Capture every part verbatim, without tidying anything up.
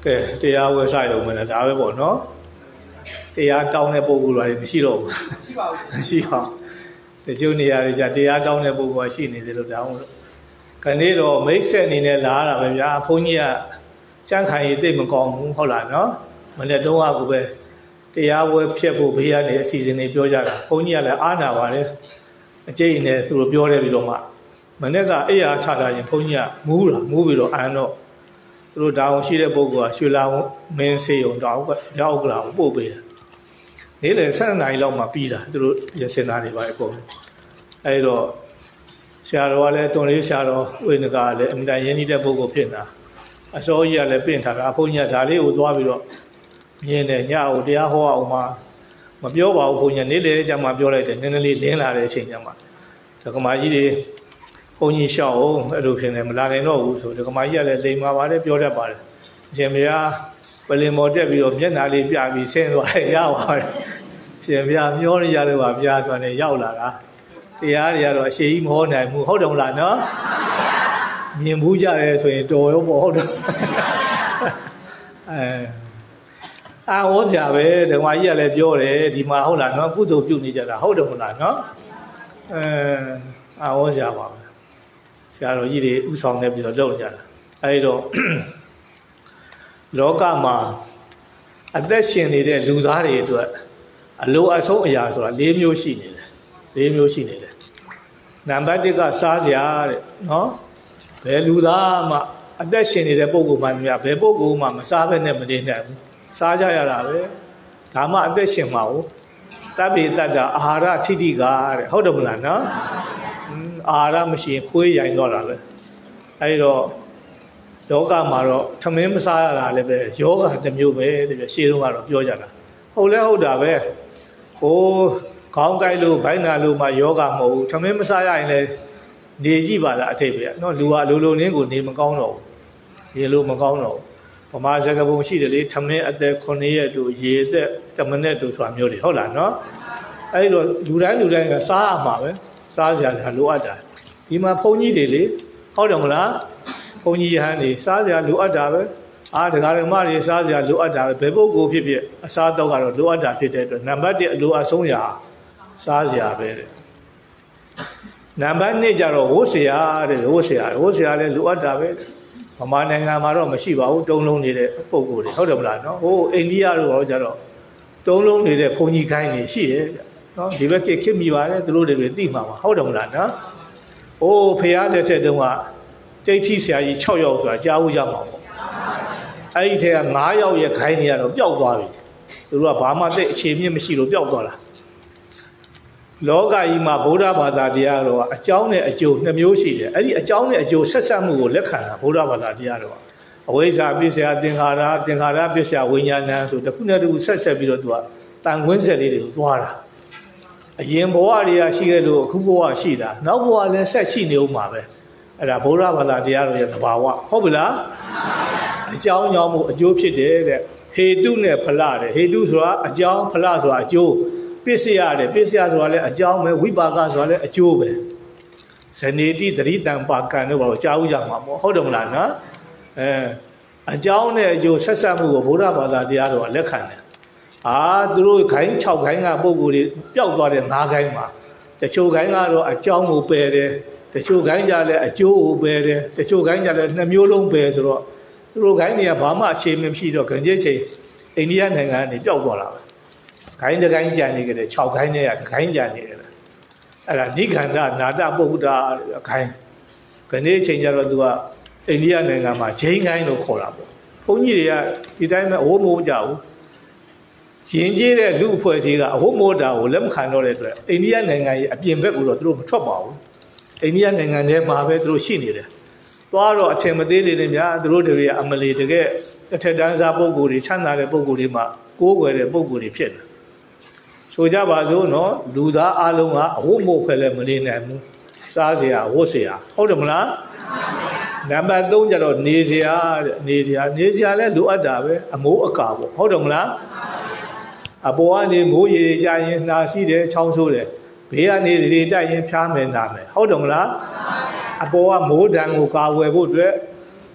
cái thì áo cái sai rồi mình là áo cái bộ nó thì áo trong này bộ của loại mình xí rồi xí vào thì chỗ này là giờ thì áo trong này bộ của xí này thì lúc đó cái này rồi mấy xe này này lá là bây giờ phong nhiêu chẳng hạn thì mình còn không là nó mình là đâu áo của về thì áo cái phía bộ bây giờ này season này biểu ra là phong nhiêu là ăn nào vậy cái này tôi biểu ra bị đâu mà mình này cái ấy à cha ra những phong nhiêu mua là mua bị đâu ăn nó rồi đào xí để bộ của xí lao men xây用đào cái đào cái là bộ vềนี่เลยสักนายเรามาปีละตัวยันเสนาดีไปก่อนไอ้เราเสียเราอะไรตรงนี้เสียเราเว้นกันเลยมันได้ยันนี่ได้พวกก็เปลี่ยนนะอาศัยอะไรเปลี่ยนทางพวกนี้ทางนี้อุดว่าไปแล้วเนี่ยเนี่ยเนี่ยอุดยาหัวออกมามาเบี้ยวบ่าวพวกนี้นี่เลยจะมาเบี้ยวอะไรแต่เนี่ยนี่เลี้ยงอะไรเช่นยังมาแต่ก็มายี่ดีพวกนี้เช่าไอ้ดูเพียงเนี่ยมันลาในนอกอุศแต่ก็มายี่อะไรเลยมาว่าได้เบี้ยวได้บ่าเช่นเมียไปเรียนโมเดลวิโรจน์เนี่ยนาลีพิอาบีเส้นตัวอะไรยาวอะไรเสียพิอามีอะไรยาวเลยว่าพิอาส่วนเนี่ยยาวละนะที่อาเรียกว่าเสียอีโมเนี่ยมูเขาดงละเนาะมีมูจ่าเลยส่วนตัวเขาบอกเขาดงเอออาโอเสียไปแต่ว่ายี่อะไรพิโอเลยดีมาเขาละเนาะผู้ตัวพิวนี่จะละเขาดงละเนาะเอออาโอเสียว่าเสียเรายี่ดีอุศองเนี่ยพิโอเล่าจะละไอ้ตัวโลกามาอัตရှင်နေတဲ့လူသားတွေအတွက်အလိုအဆုံးအရာဆိုတာ၄မျိုးရှိနေတယ်၄မျိုးရှိနေတယ်နံပါတ်တစ်ကစားစရာတဲ့နော်ဘယ်လူသားမှအသက်ရှင်နေတဲ့ပုဂ္ဂိုလ်မှမများဘယ်ပုဂ္ဂိုလ်မှမစားဘဲနဲ့မနေနိုင်ဘူးစားကြရတာပဲဒါမှအသက်ရှင်မှာဟုတ်တပ္ပိတ္တအာဟာရထိတိကတဲ့ဟုတ်တယ်မလားနော်အာဟာရမရှိရင်ခွေးရိုင်တော့တာပဲအဲဒီတော့ယောဂမှာတော့ထမင်းမစားရတာလည်းပဲယောဂတစ်မျိုးပဲတပြည့်ရှင်းတော့ကတော့ပြောကြတာဟုတ်လဲဟုတ်တာပဲဟိုခေါင်းကိုက်လို့ဘိုင်းနာလို့မှယောဂမဟုတ်ဘူးထမင်းမစားရရင်လည်းနေကြည့်ပါလားအထိပ်ပဲเนาะလူကအလိုလိုနင်းကိုနေမကောင်းတော့ဘူးရေလိုမကောင်းတော့ဘူးဗမာစကားပုံရှိတယ်လေထမင်းအသက်ခုနှစ်ရက်တို့ရေအသက်တစ်မိနစ်တို့ဆိုတာမျိုးတွေဟုတ်လားเนาะအဲ့တော့လူတိုင်းလူတိုင်းကစားရမှာပဲစားစရာလိုအပ်တာဒီမှာဘုန်းကြီးတွေလေဟုတ်တယ်မလားဘုန်းကြီးဟန်နေစားစရာလိုအပ်တာပဲအာဒကာရမတွေစားစရာလိုအပ်တာပဲဘယ်ပုဂ္ဂိုလ်ဖြစ်ဖြစ်အစားတော့ကတော့လိုအပ်တာဖြစ်တဲ့အတွက်နံပါတ်တစ်အလိုအဆုံးရာစားစရာပဲတဲ့နံပါတ်နှစ်ကျတော့ဝတ်စရာတဲ့ဝတ်စရာဝတ်စရာလည်းလိုအပ်တာပဲဗမာနိုင်ငံမှာတော့မရှိပါဘူးတုံးလုံးနေတဲ့ပုဂ္ဂိုလ်တွေဟုတ်တယ်မလားနော်ဟိုအိန္ဒိယတို့တော့ကျတော့တုံးလုံးနေတဲ့ဘုန်းကြီးခိုင်းနေရှိတယ်နော်ဒီဘက်ခေတ်ခေတ်မိပါတယ်သူတို့တွေသိမှာပါဟုတ်တယ်မလားနော်ဟိုဖះလက်ထက်တုန်းကတိတ်ထိဆရာကြီး၆ယောက်ဆိုတာကြားဦးကြမှာပေါ့အဲ့ဒီထဲက၅ယောက်ရဲ့ခိုင်းနေရတော့ပျောက်သွားပြီသူတို့ကဘာမှသိအခြေမြင့်မရှိလို့ပျောက်သွားတာလောကကြီးမှာဗုဒ္ဓဘာသာတရားတော်ကအကြောင်းနဲ့အကျိုးနှစ်မျိုးရှိတယ်အဲ့ဒီအကြောင်းနဲ့အကျိုးဆက်ဆက်မှုကိုလက်ခံတာဗုဒ္ဓဘာသာတရားတော်အဝိဇ္ဇာပစ္စယသင်္ခါရသင်္ခါရပစ္စယဝိညာဏဆိုတစ်ခုနဲ့တစ်ခုဆက်ဆက်ပြီးတော့သူကတန်ခွင်းဆက်လေးတွေကိုသွားတာအရင်ဘဝတွေကရှိခဲ့လို့အခုဘဝရှိတာနောက်ဘဝလည်းဆက်ရှိနေဦးမှာပဲအဲ့ဒါဗုဒ္ဓဘာသာတရားတော်ရဲ့သဘာဝဟုတ်ပြီလားအကြောင်းကြောင့်မို့အကျိုးဖြစ်တယ်တဲ့ဟေတုနဲ့ဖလတဲ့ဟေတုဆိုတာအကြောင်းဖလဆိုတာအကျိုးပစ္စယတဲ့ပစ္စယဆိုတာလည်းအကြောင်းပဲဝိပါကဆိုတာလည်းအကျိုးပဲဇနေတိတရိတံပါကံတို့ဘာလို့ကြားဦးကြမှာပေါ့ဟုတ်တယ်မလားနော်အဲအကြောင်းနဲ့အကျိုးဆက်ဆက်မှုကိုဗုဒ္ဓဘာသာတရားတော်ကလက်ခံတယ်အာသူတို့ခိုင်း၆ခိုင်းကပုံကိုယ်တွေပျောက်သွားတဲ့၅ခိုင်းမှာတချို့ခိုင်းကတော့အကြောင်းကိုပယ်တယ်တချို့ခိုင်းကြလဲအကျိုးကိုပယ်တယ်တချို့ခိုင်းကြလဲနှစ်မျိုးလုံးပယ်ဆိုတော့သူတို့ခိုင်းတွေကဘာမှအခြေမမရှိတော့ခင်ကျချိန်အိန္ဒိယနိုင်ငံကနေပျောက်သွားတာပဲခိုင်းတစ်ခိုင်းကြံနေကြတယ်၆ခိုင်းနဲ့ကတစ်ခိုင်းကြံနေတယ်အဲ့ဒါနိခန္ဓနာတပုဂ္ဂတာခိုင်းခဏချိန်ကျတော့သူကအိန္ဒိယနိုင်ငံမှာဂျိန်းခိုင်းလို့ခေါ်တာပေါ့ဘုန်းကြီးတွေကဒီတိုင်းပဲအဝတ်မိုးကြဘူးရင်ကျေးတဲ့လူအဖွဲ့အစည်းကအဝတ်မိုးတာကိုလက်မခံတော့တဲ့အတွက်အိန္ဒိယနိုင်ငံရဲ့အပြင်ဘက်ကိုတော့သူတို့မထွက်ပါဘူးအိန္ဒိယနိုင်ငံထဲမှာပဲသူတို့ရှိနေတယ်သွားတော့အထင်မသေးနေတယ်များသူတို့တွေကအမလီတကယ်အထက်တန်းစားပုဂ္ဂိုလ်တွေချမ်းသာတဲ့ပုဂ္ဂိုလ်တွေမှာကိုးကွယ်တဲ့ပုဂ္ဂိုလ်တွေဖြစ်တယ်ဆိုကြပါစို့နော်လူသားအလုံးကအဝတ်မို့ဖက်လည်းမနေနိုင်ဘူးစားစရာဝတ်စရာဟုတ်တယ်မလားနံပါတ်၃ကျတော့နေစရာတဲ့နေစရာနေစရာလည်းလိုအပ်တာပဲအမိုးအကာပေါ့ဟုတ်တယ်မလားအပေါ်ကနေမိုးရေကြရင်နှာစီးတယ်ချောင်းဆိုးတယ်ဘေးကနေတွေတိုက်ရင်ဖျားမယ်နာမယ်ဟုတ်တယ်မလားအပေါ်ကမိုးဒဏ်ကိုကာဝယ်ဖို့အတွက်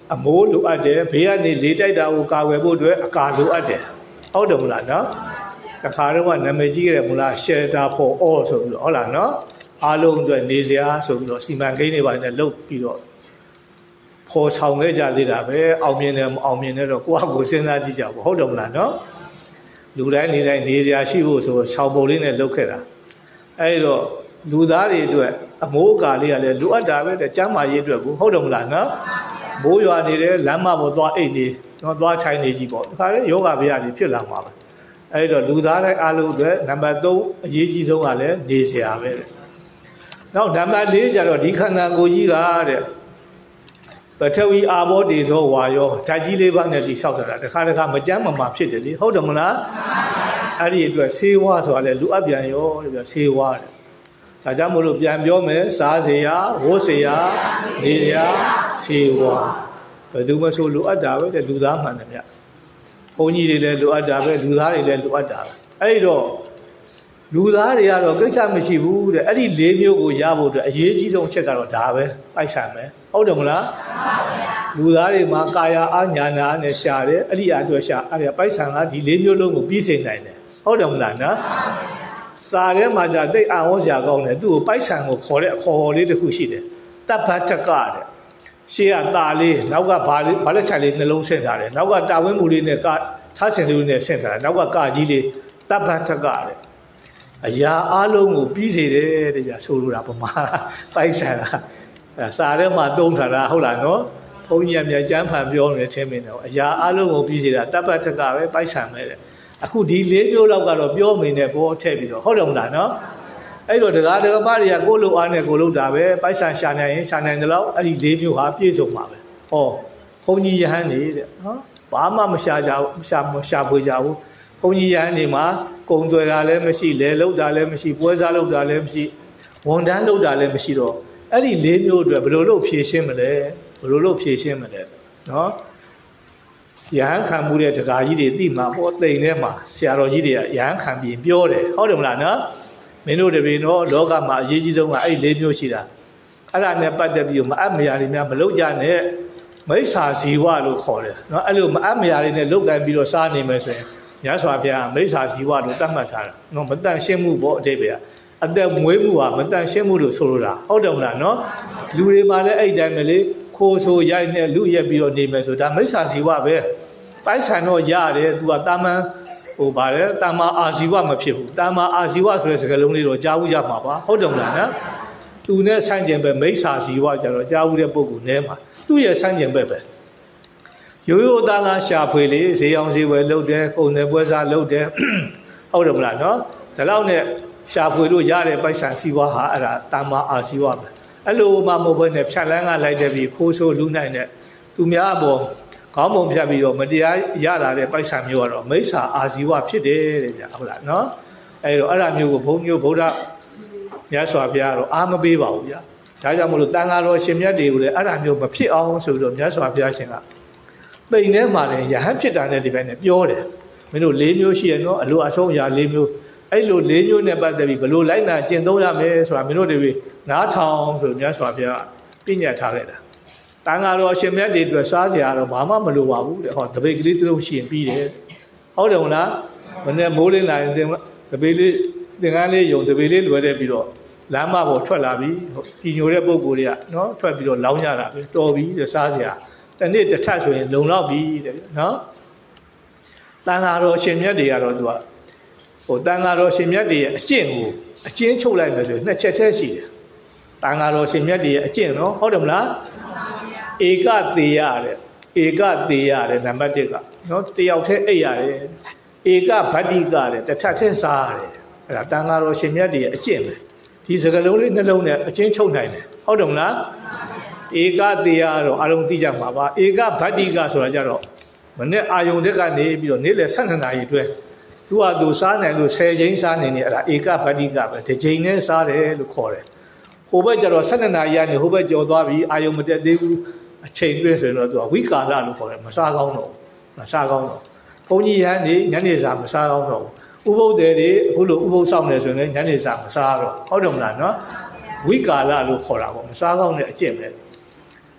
အမိုးလိုအပ်တယ်ဘေးကနေလေတိုက်တာကိုကာကွယ်ဖို့အတွက်အကာလိုအပ်တယ်ဟုတ်တယ်မလားနော်တခါတော့ကနာမည်ကြီးရတယ်မလား shelter for all ဆိုပြီးတော့ဟုတ်လားနော်အားလုံးအတွက်နေစရာဆိုပြီးတော့စီမံကိန်းတွေပါနဲ့လုပ်ပြီးတော့ဖော်ဆောင်ခဲ့ကြသေးတာပဲအောင်မြင်တယ်မအောင်မြင်တယ်တော့ကိုယ့်အကိုစဉ်းစားကြည့်ကြပါဟုတ်တယ်မလားနော်လူတိုင်းနေတိုင်းနေစရာရှိဖို့ဆိုတော့ရှောင်ပုံလေးနဲ့လုပ်ခဲ့တာအဲဒီတော့လူသားတွေအတွက်အမိုးအကာလေးကလည်းလိုအပ်တာပဲတဲ့ကျမ်းမာရေးအတွက်ကိုဟုတ်တယ်မလားနော်မိုးရွာနေတယ်လမ်းမပေါ်သွားအိတ်နေတော့သွားထိုင်နေကြည့်ပေါ့ဒီခါလေးယောဂဗျာတွေဖြစ်လာမှာပဲအဲဒီတော့လူသားတိုင်းအားလုံးအတွက်နံပါတ်သုံးအရေးကြီးဆုံးကလည်းနေစရာပဲတဲ့နောက်နံပါတ်လေးကျတော့ဒီခန္ဓာကိုယ်ကြီးကတဲ့ပထဝီအာဘောတေဇောဝါယောဓာတ်ကြီးလေးပါးနဲ့တိဆောက်တာတခါတခါမကြမ်းမမာဖြစ်တယ်လေဟုတ်တယ်မလားအဲ့ဒီအတွက်ဆေးဝါးဆိုတာလေလူအပ်ပြန်ရောတဲ့ပြဆေးဝါးတဲ့ဒါကြောင့်မို့လို့ပြန်ပြောမယ်စားစရာဝတ်စရာနေစရာဆေးဝါးဘယ်သူမှဆိုလူအပ်တာပဲတဲ့လူသားမှန်တယ်ဗျဘုန်းကြီးတွေလည်းလူအပ်တာပဲလူသားတွေလည်းလူအပ်တာပဲအဲ့ဒီတော့လူသားတွေကတော့ကိစ္စမရှိဘူးတဲ့အဲ့ဒီလေးမျိုးကိုရဖို့အတွက်အရေးကြီးဆုံးအချက်ကတော့ဒါပဲပိုက်ဆံပဲဟုတ်တယ်မလားလူသားတွေမှာကာယအားညာနာနဲ့ရှာတယ်အဲ့ဒီအတွက်ရှာအဲ့ဒီပိုက်ဆံကဒီလေးမျိုးလုံးကိုပြီးစိန်နိုင်တယ်ဟုတ်တယ်မလားနော်စာထဲမှာじゃတိတ်အာဝေါ်စရာကောင်းတယ်သူ့ကိုပိုက်ဆံကိုခေါ်တဲ့အခေါ်လေးတစ်ခုရှိတယ်တပ္ပတကတဲ့ရှေ့ကตาလေးနောက်ကဘာလေးဘာလက်ချလေးနှလုံးဆင့်ထားတယ်နောက်ကတာဝင်းမူလေးနဲ့ကထားစင်လေးနဲ့ဆင့်ထားတယ်နောက်ကကကြီးလေးတပ္ပတကတဲ့အရာအလုံးကိုပြီးစေတယ်တဲ့ကြာဆိုလိုတာပမာပိုက်ဆံလားစာထဲမှာသုံးထားတာဟုတ်လားနော်ဘုန်းကြီးကမြန်ကျမ်းဖန်ပြောနေတယ်ထင်မင်းတော့အရာအလုံးကိုပြီးစေတာတပ္ပတကပဲပိုက်ဆံပဲတဲ့အခုဒီလေးမျိုးလောက်ကတော့ပြောမိနေပေါ်ထည့်ပြီးတော့ဟုတ်တယ်မလားနော်အဲ့တော့တရားဓမ္မတွေကကိုလိုအားနဲ့ကိုလို့တာပဲပိုက်ဆံရှာနိုင်ရင်ရှာနိုင်တယ်လို့အဲ့ဒီလေးမျိုးဟာပြည့်စုံပါပဲဟောဘုန်းကြီးယဟန်နေတဲ့နော်ဘာမှမရှာကြဘူးရှာမရှာဖွေကြဘူးဘုန်းကြီးယဟန်နေမှာကုံသွယ်တာလည်းမရှိလဲလောက်တာလည်းမရှိပွဲစားလောက်တာလည်းမရှိဝန်တန်းလောက်တာလည်းမရှိတော့အဲ့ဒီလေးမျိုးအတွက်ဘယ်လိုလုပ်ဖြည့်ရှင်းမလဲဘယ်လိုလုပ်ဖြည့်ရှင်းမလဲနော်ယဟန်ခံမှုတဲ့တရားကြီးတွေသိမှာပေါ့တိမ်ထဲမှာဆရာတော်ကြီးတွေကယဟန်ခံပြီးပြောတယ်ဟုတ်တယ်မလားနော်မင်းတို့တပည့်တော့လောကမှာအရေးကြီးဆုံးကအဲ့ဒီလေးမျိုးရှိတာအဲ့ဒါနဲ့ပတ်သက်ပြီးမအပ်မရာတွေများမလုပ်ကြနဲ့မိစ္ဆာဇီဝလို့ခေါ်တယ်နော်အဲ့လိုမအပ်မရာတွေနဲ့လုတ်ကန်ပြီးတော့စားနေမယ်ဆိုရင်ညစွာဘုရားမိစ္ဆာဇီဝလို့တတ်မှတ်ထားတာနော်မတန်ရှင်းမှုပေါ့အတိတ်ပဲအသက်မွေးမှုဟာမတန်ရှင်းမှုလို့ဆိုလိုတာဟုတ်တယ်မလားနော်လူတွေမှာလည်းအဲ့တိုင်းပဲလေခိုးဆိုရိုက်နဲ့လူရက်ပြီးတော့နေမယ်ဆိုဒါမိစ္ဆာဇီဝပဲပိုက်ဆံတော့ရတယ်သူကတာမန်ဟိုဗါလဲတာမာအာဇီဝမဖြစ်ဘူးတာမာအာဇီဝဆိုတဲ့စကားလုံးလေးတော့ကြားဘူးရမှာပါဟုတ်တယ်မလားနော်သူနဲ့ဆန့်ကျင်ပဲမိစ္ဆာဇီဝကျတော့ကြားဘူးတဲ့ပုဂ္ဂိုလ်နဲမှာသူ့ရဲ့ဆန့်ကျင်ဘက်ပဲရိုးရိုးသားသားရှာဖွေလေဈေးအောင်ဈေးဝယ်လုပ်တယ်ကုန်တယ်ပွဲစားလုပ်တယ်ဟုတ်တယ်မလားနော်ဒါလောက်နဲ့ရှာဖွေလို့ရတဲ့ပိုက်ဆံစီးပွားဟာအဲ့ဒါတာမာအာဇီဝပဲအဲ့လိုမှမဟုတ်ဘဲနဲ့ဖြတ်လန်းကလိုက်တဲ့ပြီးခိုးဆိုးလူနိုင်တဲ့သူများအပေါ်ကောင်းမွန်ဖြတ်ပြီးတော့မတရားရလာတဲ့ပိုက်ဆံမျိုးကတော့မိစ္ဆာအာဇီဝဖြစ်တယ်တဲ့ဗျဟုတ်လားနော်အဲ့တော့အဲ့ဒါမျိုးကိုဘုန်းကြီးဗုဒ္ဓမြတ်စွာဘုရားတော့အားမပေးပါဘူးဗျာဒါကြောင့်မလို့တန်ဃာတော်ရှင်မြတ်တွေကိုလည်းအဲ့ဒါမျိုးမဖြစ်အောင်ဆိုပြီးတော့မြတ်စွာဘုရားရှင်ကပိန်ထဲမှာလည်းယဟန်ဖြစ်တာနဲ့ဒီဘက်နဲ့ပြောတယ်မင်းတို့လေးမျိုးရှိရနော်အလိုအဆုံးအရာလေးမျိုးအဲ့လိုလေးမျိုးနဲ့ပတ်သက်ပြီးဘယ်လိုလိုက်နာကျင့်သုံးရမလဲဆိုတာမင်းတို့တွေနားထောင်ဆိုမြတ်စွာဘုရားပြညတ်ထားခဲ့တာတန်ဃာတော်ရှင်မြတ်တွေအတွက်စားစရာတော့ဘာမှမလိုပါဘူးတဲ့ဟောတပိတ်ကလေးတစ်လုံးရှိရင်ပြီးတယ်ဟုတ်တယ်မလားမနေ့မိုးလင်းလာရင်တပိတ်လေးသင်္ကန်းလေးယုံတပိတ်လေးလွယ်တဲ့ပြီးတော့လမ်းမပေါ်ထွက်လာပြီကြီးညိုတဲ့ပုံကိုယ်တွေကနော်ထွက်ပြီးတော့လောင်းကြတာပဲတော်ပြီတဲ့စားစရာတနေ့တစ်ထပ်ဆိုရင်လုံလောက်ပြီတဲ့နော်တန်ဃာတော်ရှင်မြတ်တွေကတော့သူကဟိုတန်ဃာတော်ရှင်မြတ်တွေရဲ့အကျင့်ကိုအကျဉ်းချုပ်လိုက်မယ်ဆိုရင်နှစ်ချက်တည်းရှိတယ်တန်ဃာတော်ရှင်မြတ်တွေရဲ့အကျင့်နော်ဟုတ်တယ်မလားဧကသေးရတယ်ဧကသေးရတယ်နံပါတ်တစ်ကနော်တယောက်တည်းအိပ်ရတယ်ဧကဗတ္တိကတဲ့တစ်ထပ်တည်းစားရတယ်အဲ့ဒါတန်ဃာတော်ရှင်မြတ်တွေရဲ့အကျင့်ပဲဒီစကားလုံးလေးနှလုံးနဲ့အကျဉ်းချုပ်နိုင်တယ်ဟုတ်တယ်မလားဧကသေးရတော့အလုံးသိကြမှာပါဧကဗတ္တိကဆိုတာကြတော့မနေ့အာယုန်တက်ကနေပြီးတော့နေ့လယ်၁၂နာရီအတွင်းသူကသူစားနိုင်လို့၁၀ချိန်စားနေနေအဲ့ဒါဧကဗတ္တိကပဲတစ်ချိန်နဲ့စားတယ်လို့ခေါ်တယ်ဟိုဘက်ကျတော့၁၂နာရီကနေဟိုဘက်ကျော်သွားပြီးအာယုန်မတက်သေးဘူးအချိန်တွင်းဆိုရင်တော့သူကဝိကာလလို့ခေါ်တယ်မစားကောင်းတော့မစားကောင်းတော့ဘုန်းကြီးရဟန်းနေညနေစာမစားကောင်းတော့ဥပုသ်တွေအခုလိုဥပုသ်ဆောင်နေဆိုရင်ညနေစာမစားတော့ဟုတ်တယ်မလားနော်ဝိကာလလို့ခေါ်တာပေါ့မစားကောင်းတဲ့အကျင့်ပဲ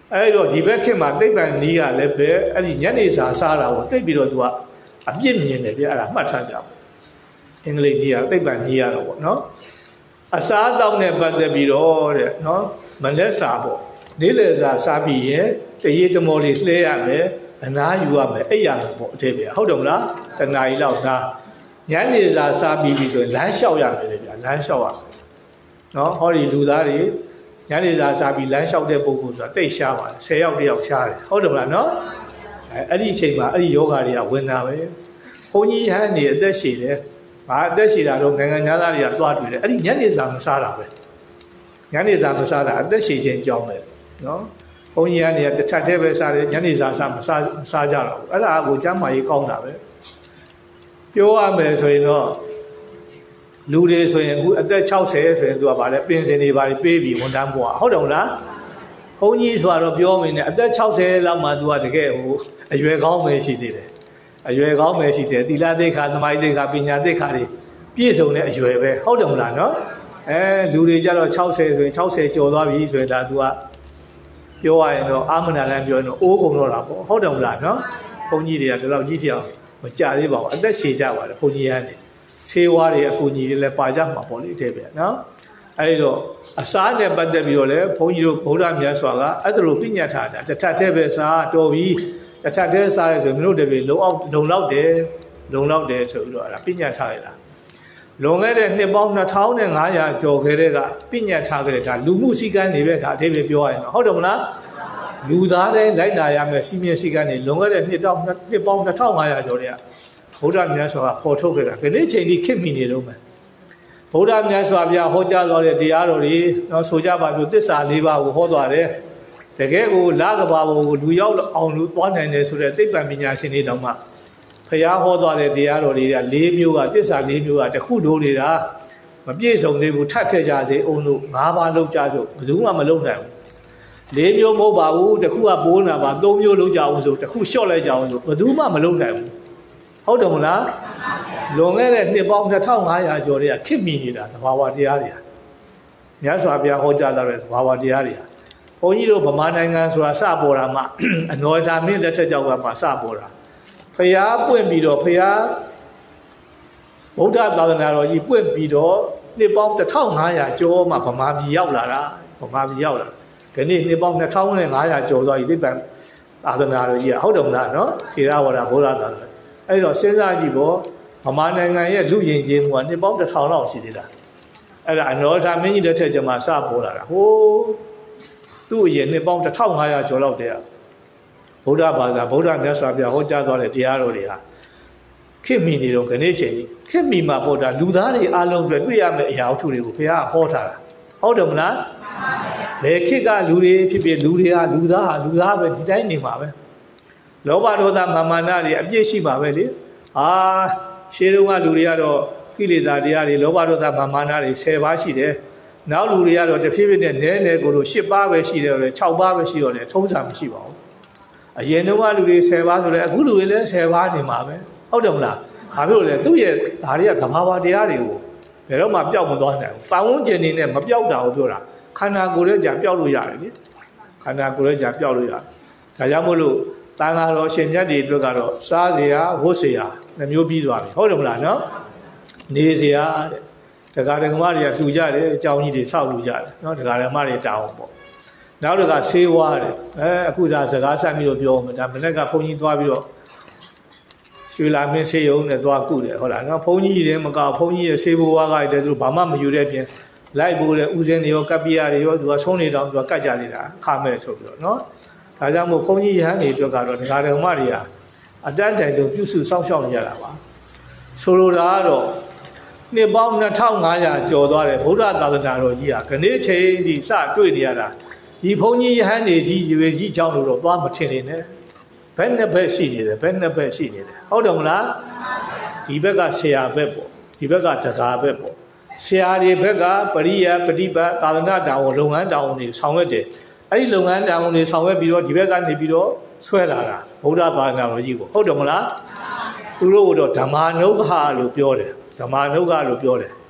အဲ့တော့ဒီဘက်ခေတ်မှာသိပ္ပံနည်းကလည်းပဲအဲ့ဒီညနေစာစားတာကိုသိပြီးတော့သူကအပြစ်မြင်တယ်ပြအဲ့ဒါမှတ်ထားကြပါအင်္ဂလိပ်နည်းကသိပ္ပံနည်းရတော့ပေါ့နော်အစားအသောက်နဲ့ပတ်သက်ပြီးတော့တဲ့နော်မလက်စာပေါ့နေ့လယ်စာစားပြီးရင်တရေတမော်လေးလှဲရမယ်အနားယူရမယ်အဲ့ရမယ်ပေါ့အသေးပဲဟုတ်တယ်မလားတနားကြီးလောက်ဒါညနေစာစားပြီးပြီဆိုရင်လမ်းလျှောက်ရမယ်လေဗျာလမ်းလျှောက်ရမယ်နော်ဟောဒီလူသားတွေညနေစာစားပြီးလမ်းလျှောက်တဲ့ပုံကိုဆိုတာတိတ်ရှားပါတယ်ဆယ်ယောက်တယောက်ရှားတယ်ဟုတ်တယ်မလားနော်အဲအဲ့ဒီအချိန်မှာအဲ့ဒီယောဂတွေကဝင်တာပဲဘုန်းကြီးဟန်နေအသက်ရှည်တယ်ဘာအသက်ရှည်တာတော့နိုင်ငံသားတွေကတွားတွေ့တယ်အဲ့ဒီညနေစာမစားတာပဲညနေစာမစားတာအသက်ရှည်ခြင်းကြောင်းပဲနော်ဘုန်းကြီးကနေတစ်ထပ်တည်းပဲစားတယ်ညနေစာစားမစားမစားကြတော့ဘူးအဲ့ဒါကိုကျမ်းမာရေးကောင်းတာပဲပြောရမယ်ဆိုရင်တော့လူတွေဆိုရင်အခုအသက်၆၀ဆိုရင်သူကဗာလဲပင်စင်တွေဗာပေးပြီးဝန်ထမ်းဘွားဟုတ်တယ်မလားဘုန်းကြီးဆိုတော့ပြောမင်းနဲ့အသက်၆၀လောက်မှသူကတကယ်ဟိုအရွယ်ကောင်းပဲရှိသေးတယ်အရွယ်ကောင်းပဲရှိတယ်သီလသိက္ခာသမာဓိသိက္ခာပညာသိက္ခာတွေပြည့်စုံတဲ့အရွယ်ပဲဟုတ်တယ်မလားနော်အဲလူတွေကြတော့၆၀ဆိုရင်၆၀ကျော်သွားပြီဆိုရင်ဒါသူကပြောရရင်တော့အာမနာလန်းပြောရင်တော့အိုးကုန်တော့တာပေါ့ဟုတ်တယ်မလားနော်ဘုန်းကြီးတွေကဒီလောက်ကြီးတရားမကြသေးပါဘူးအသက်ရှည်ကြပါတယ်ဘုန်းကြီးကနေဆေးဝါးတွေအကူကြီးတွေလည်းပါကြမှာပေါ့လေတဲ့ဗျာနော်အဲဒီတော့အစားနဲ့ပတ်သက်ပြီးတော့လည်းဘုန်းကြီးတို့ဗုဒ္ဓမြတ်စွာကအဲ့ဒါလိုပြညတ်ထားတာတစ်ထပ်တည်းပဲစားတော်ပြီတစ်ထပ်တည်းစားရဲဆိုမင်းတို့တပည့်လုံအောင်လုံလောက်တယ်လုံလောက်တယ်ဆိုပြီးတော့အဲ့ဒါပြညတ်ထားရတာလွန်ခဲ့တဲ့နှစ်ပေါင်းနှစ်ထောင်နဲ့ငါးရာကျော်ခဲ့တဲ့ကပြညတ်ထားခဲ့တဲ့ဒါလူမှုစည်းကမ်းတွေပဲဒါအသေးပဲပြောရရင်တော့ဟုတ်တယ်မလားလူသားတိုင်းလိုက်နာရမယ်စီမင်းစည်းကမ်းတွေလွန်ခဲ့တဲ့နှစ်တောင်နှစ်ပေါင်းနှစ်ထောင်ငါးရာကျော်တဲ့ဗုဒ္ဓမြတ်စွာကပေါ်ထုတ်ခဲ့တာဒီနေ့ချိန်ထိခေတ်မီနေတော့မယ်ဗုဒ္ဓမြတ်စွာဘုရားဟောကြားသွားတဲ့တရားတော်တွေတော့ဆိုကြပါစို့သစ္စာလေးပါးကိုဟောသွားတယ်တကယ်ကိုလာကဘာဘောကိုလူရောက်အောင်လူသွားနိုင်တယ်ဆိုတဲ့သိပ္ပံပညာရှင်တွေတောင်မှဘုရားဟောသွားတဲ့တရားတော်တွေက၄မျိုးကသစ္စာ၄မျိုးကတခုတို့နေတာမပြည့်စုံသေးဘူးထပ်ထည့်ကြစေအောင်လို့၅ပါးလောက်ကြစို့ဘယ်သူမှမလုပ်နိုင်ဘူး၄မျိုးမဟုတ်ပါဘူးတခုကပိုးနာပါ၃မျိုးလောက်ကြအောင်ဆိုတခုလျှော့လိုက်ကြအောင်ဆိုဘယ်သူမှမလုပ်နိုင်ဘူးဟုတ်တယ်မလားလွန်ခဲ့တဲ့နှစ်ပေါင်းနှစ်ထောင်ငါးရာကျော်တွေကခေတ်မီနေတာသဘာဝတရားတွေဟာမြတ်စွာဘုရားဟောကြားလာတဲ့သဘာဝတရားတွေဟာဘုန်းကြီးတို့ဗမာနိုင်ငံဆိုတာစပေါ်တာမှအနော်ဓာမင်းလက်ထက်ကြောက်ကမှစပေါ်တာဖျားပွင့်ပြီးတော့ဖျားဗုဒ္ဓသာသနာတော်ကြီးပွင့်ပြီးတော့နှစ်ပေါင်းတစ်ထောင်ငါးရာကျော်မှဗမာပြည်ရောက်လာတာဗမာပြည်ရောက်လာဒီနေ့နှစ်ပေါင်းနှစ်ထောင်နဲ့ငါးရာကျော်သွားပြီသိပ္ပံသာသနာတော်ကြီးဟုတ်တယ်မလားနော်ထေရဝါဒဗုဒ္ဓသာသနာအဲ့တော့စဉ်းစားကြည့်ပေါ့ဗမာနိုင်ငံရဲ့လူယဉ်ကျေးမှုကနှစ်ပေါင်းတစ်ထောင်လောက်ရှိသေးတာအဲ့ဒါအနောဓာမင်းကြီးလက်ထက်ကျမှစပေါ်လာတာဟိုးသူ့အရင်နှစ်ပေါင်းတစ်ထောင်ငါးရာကျော်လောက်တည်းကဗုဒ္ဓဘာသာဗုဒ္ဓမြတ်စွာဘုရားဟောကြားသွားတဲ့တရားတော်တွေဟာခေတ်မီနေတော့ခဏချိန်ကြီးခေတ်မီမှာပေါ်တာလူသားတွေအားလုံးတွေ့တွေ့ရမယ့်အရာအထုတွေကိုဘုရားဟောထားတာဟုတ်တယ်မလားဘယ်ခေတ်ကလူတွေဖြစ်ဖြစ်လူတွေကလူသားဟာလူသားပဲဒီတိုင်းနေမှာပဲလောဘဒေါသမာမာနတွေအပြည့်ရှိပါပဲလေအာရှေးတုန်းကလူတွေကတော့ကိလေသာတရားတွေလောဘဒေါသမာမာနတွေ၁၀ပါးရှိတယ်နောက်လူတွေကတော့တဖြည်းဖြည်းနဲ့နည်းနည်းကိုလို့၈ပါးပဲရှိတယ်လေ၆ပါးပဲရှိတော့လေထုံးစံမရှိပါဘူးအရင်တုန်းကလူတွေ၁၀ပါးဆိုတော့အခုလူတွေလည်း၁၀ပါးနေမှာပဲဟုတ်တယ်မလားဘာဖြစ်လို့လဲသူ့ရဲ့ဒါတွေကသဘာဝတရားတွေကိုဘယ်တော့မှပျောက်မသွားနိုင်ဘူးပတ်ဝန်းကျင်နေနဲ့မပျောက်တာကိုပြောတာခန္ဓာကိုယ်ရဲ့ကြာပျောက်လို့ရတယ်လေခန္ဓာကိုယ်ရဲ့ကြာပျောက်လို့ရတယ်ဒါကြောင့်မို့လို့တန်ခါတော်အရှင်မြတ်တွေအတွက်ကတော့စားစရာဝတ်စရာနှမျိုးပြီးသွားပြီဟုတ်တယ်မလားနော်နေစရာတဲ့ဒကာဒကမတွေကလှူကြတယ်အကြောင်းကြီးတွေဆောက်လှူကြတယ်နော်ဒကာဒကမတွေတောင်းပေါ့နောက်တကဆေးဝါးတယ်အဲအခုဒါစကားဆက်ပြီးတော့ပြောမယ်ဒါမနေ့ကဘုန်းကြီးသွားပြီးတော့ရွှေလာမင်းဆေးရုံနဲ့သွားကုတယ်ဟုတ်လားနော်ဘုန်းကြီးတွေမကဘုန်းကြီးရဲ့ဆေးဘဝကတည်းကသူဘာမှမယူတဲ့ပြင်လိုက်ဖို့တဲ့ဥစဉ်တွေရောကပ္ပိယတွေရောသူကဆုံးနေတောင်သူကကတ်ကြနေတာခါမဲ့ဆိုပြီးတော့နော်ဒါကြောင့်မို့ဘုန်းကြီးရဟန်းတွေအတွက်ကတော့ဒကာဒကမတွေဟာအတန်းတိုင်ဆုံးပြုစုစောင့်ရှောက်နေရတာပါဆိုလိုတာကတော့နှစ်ပေါင်းနှစ်ထောင်ငါးရာကျော်သွားတဲ့ဗုဒ္ဓသာသနာတော်ကြီးဟာခဏချိန်ဒီစတွေ့နေရတာဒီဘုန်းကြီးရဟန်းတွေကြီးရွယ်ကြီးကြောင်းလို့တော့သွားမထင်နေနဲ့ဘယ်နှစ်ဘက်ရှိနေတယ်ဘယ်နှစ်ဘက်ရှိနေတယ်ဟုတ်တယ်မလားဒီဘက်ကဆရာဘက်ပေါ့ဒီဘက်ကဒကာဘက်ပေါ့ဆရာတွေဘက်ကပရိယပฏิပတ်သာသနာတာဝန်လုပ်ငန်းတာဝန်တွေဆောင်ရွက်တယ်အဲ့ဒီလုပ်ငန်းတာဝန်တွေဆောင်ရွက်ပြီးတော့ဒီဘက်ကနေပြီးတော့ဆွဲလာတာဗုဒ္ဓဘာသာတော်ကြီးကိုဟုတ်တယ်မလားသူတို့ကတော့ဓမ္မာနုဂ္ဂလို့ပြောတယ်ဓမ္မာနုဂ္ဂလို့ပြောတယ်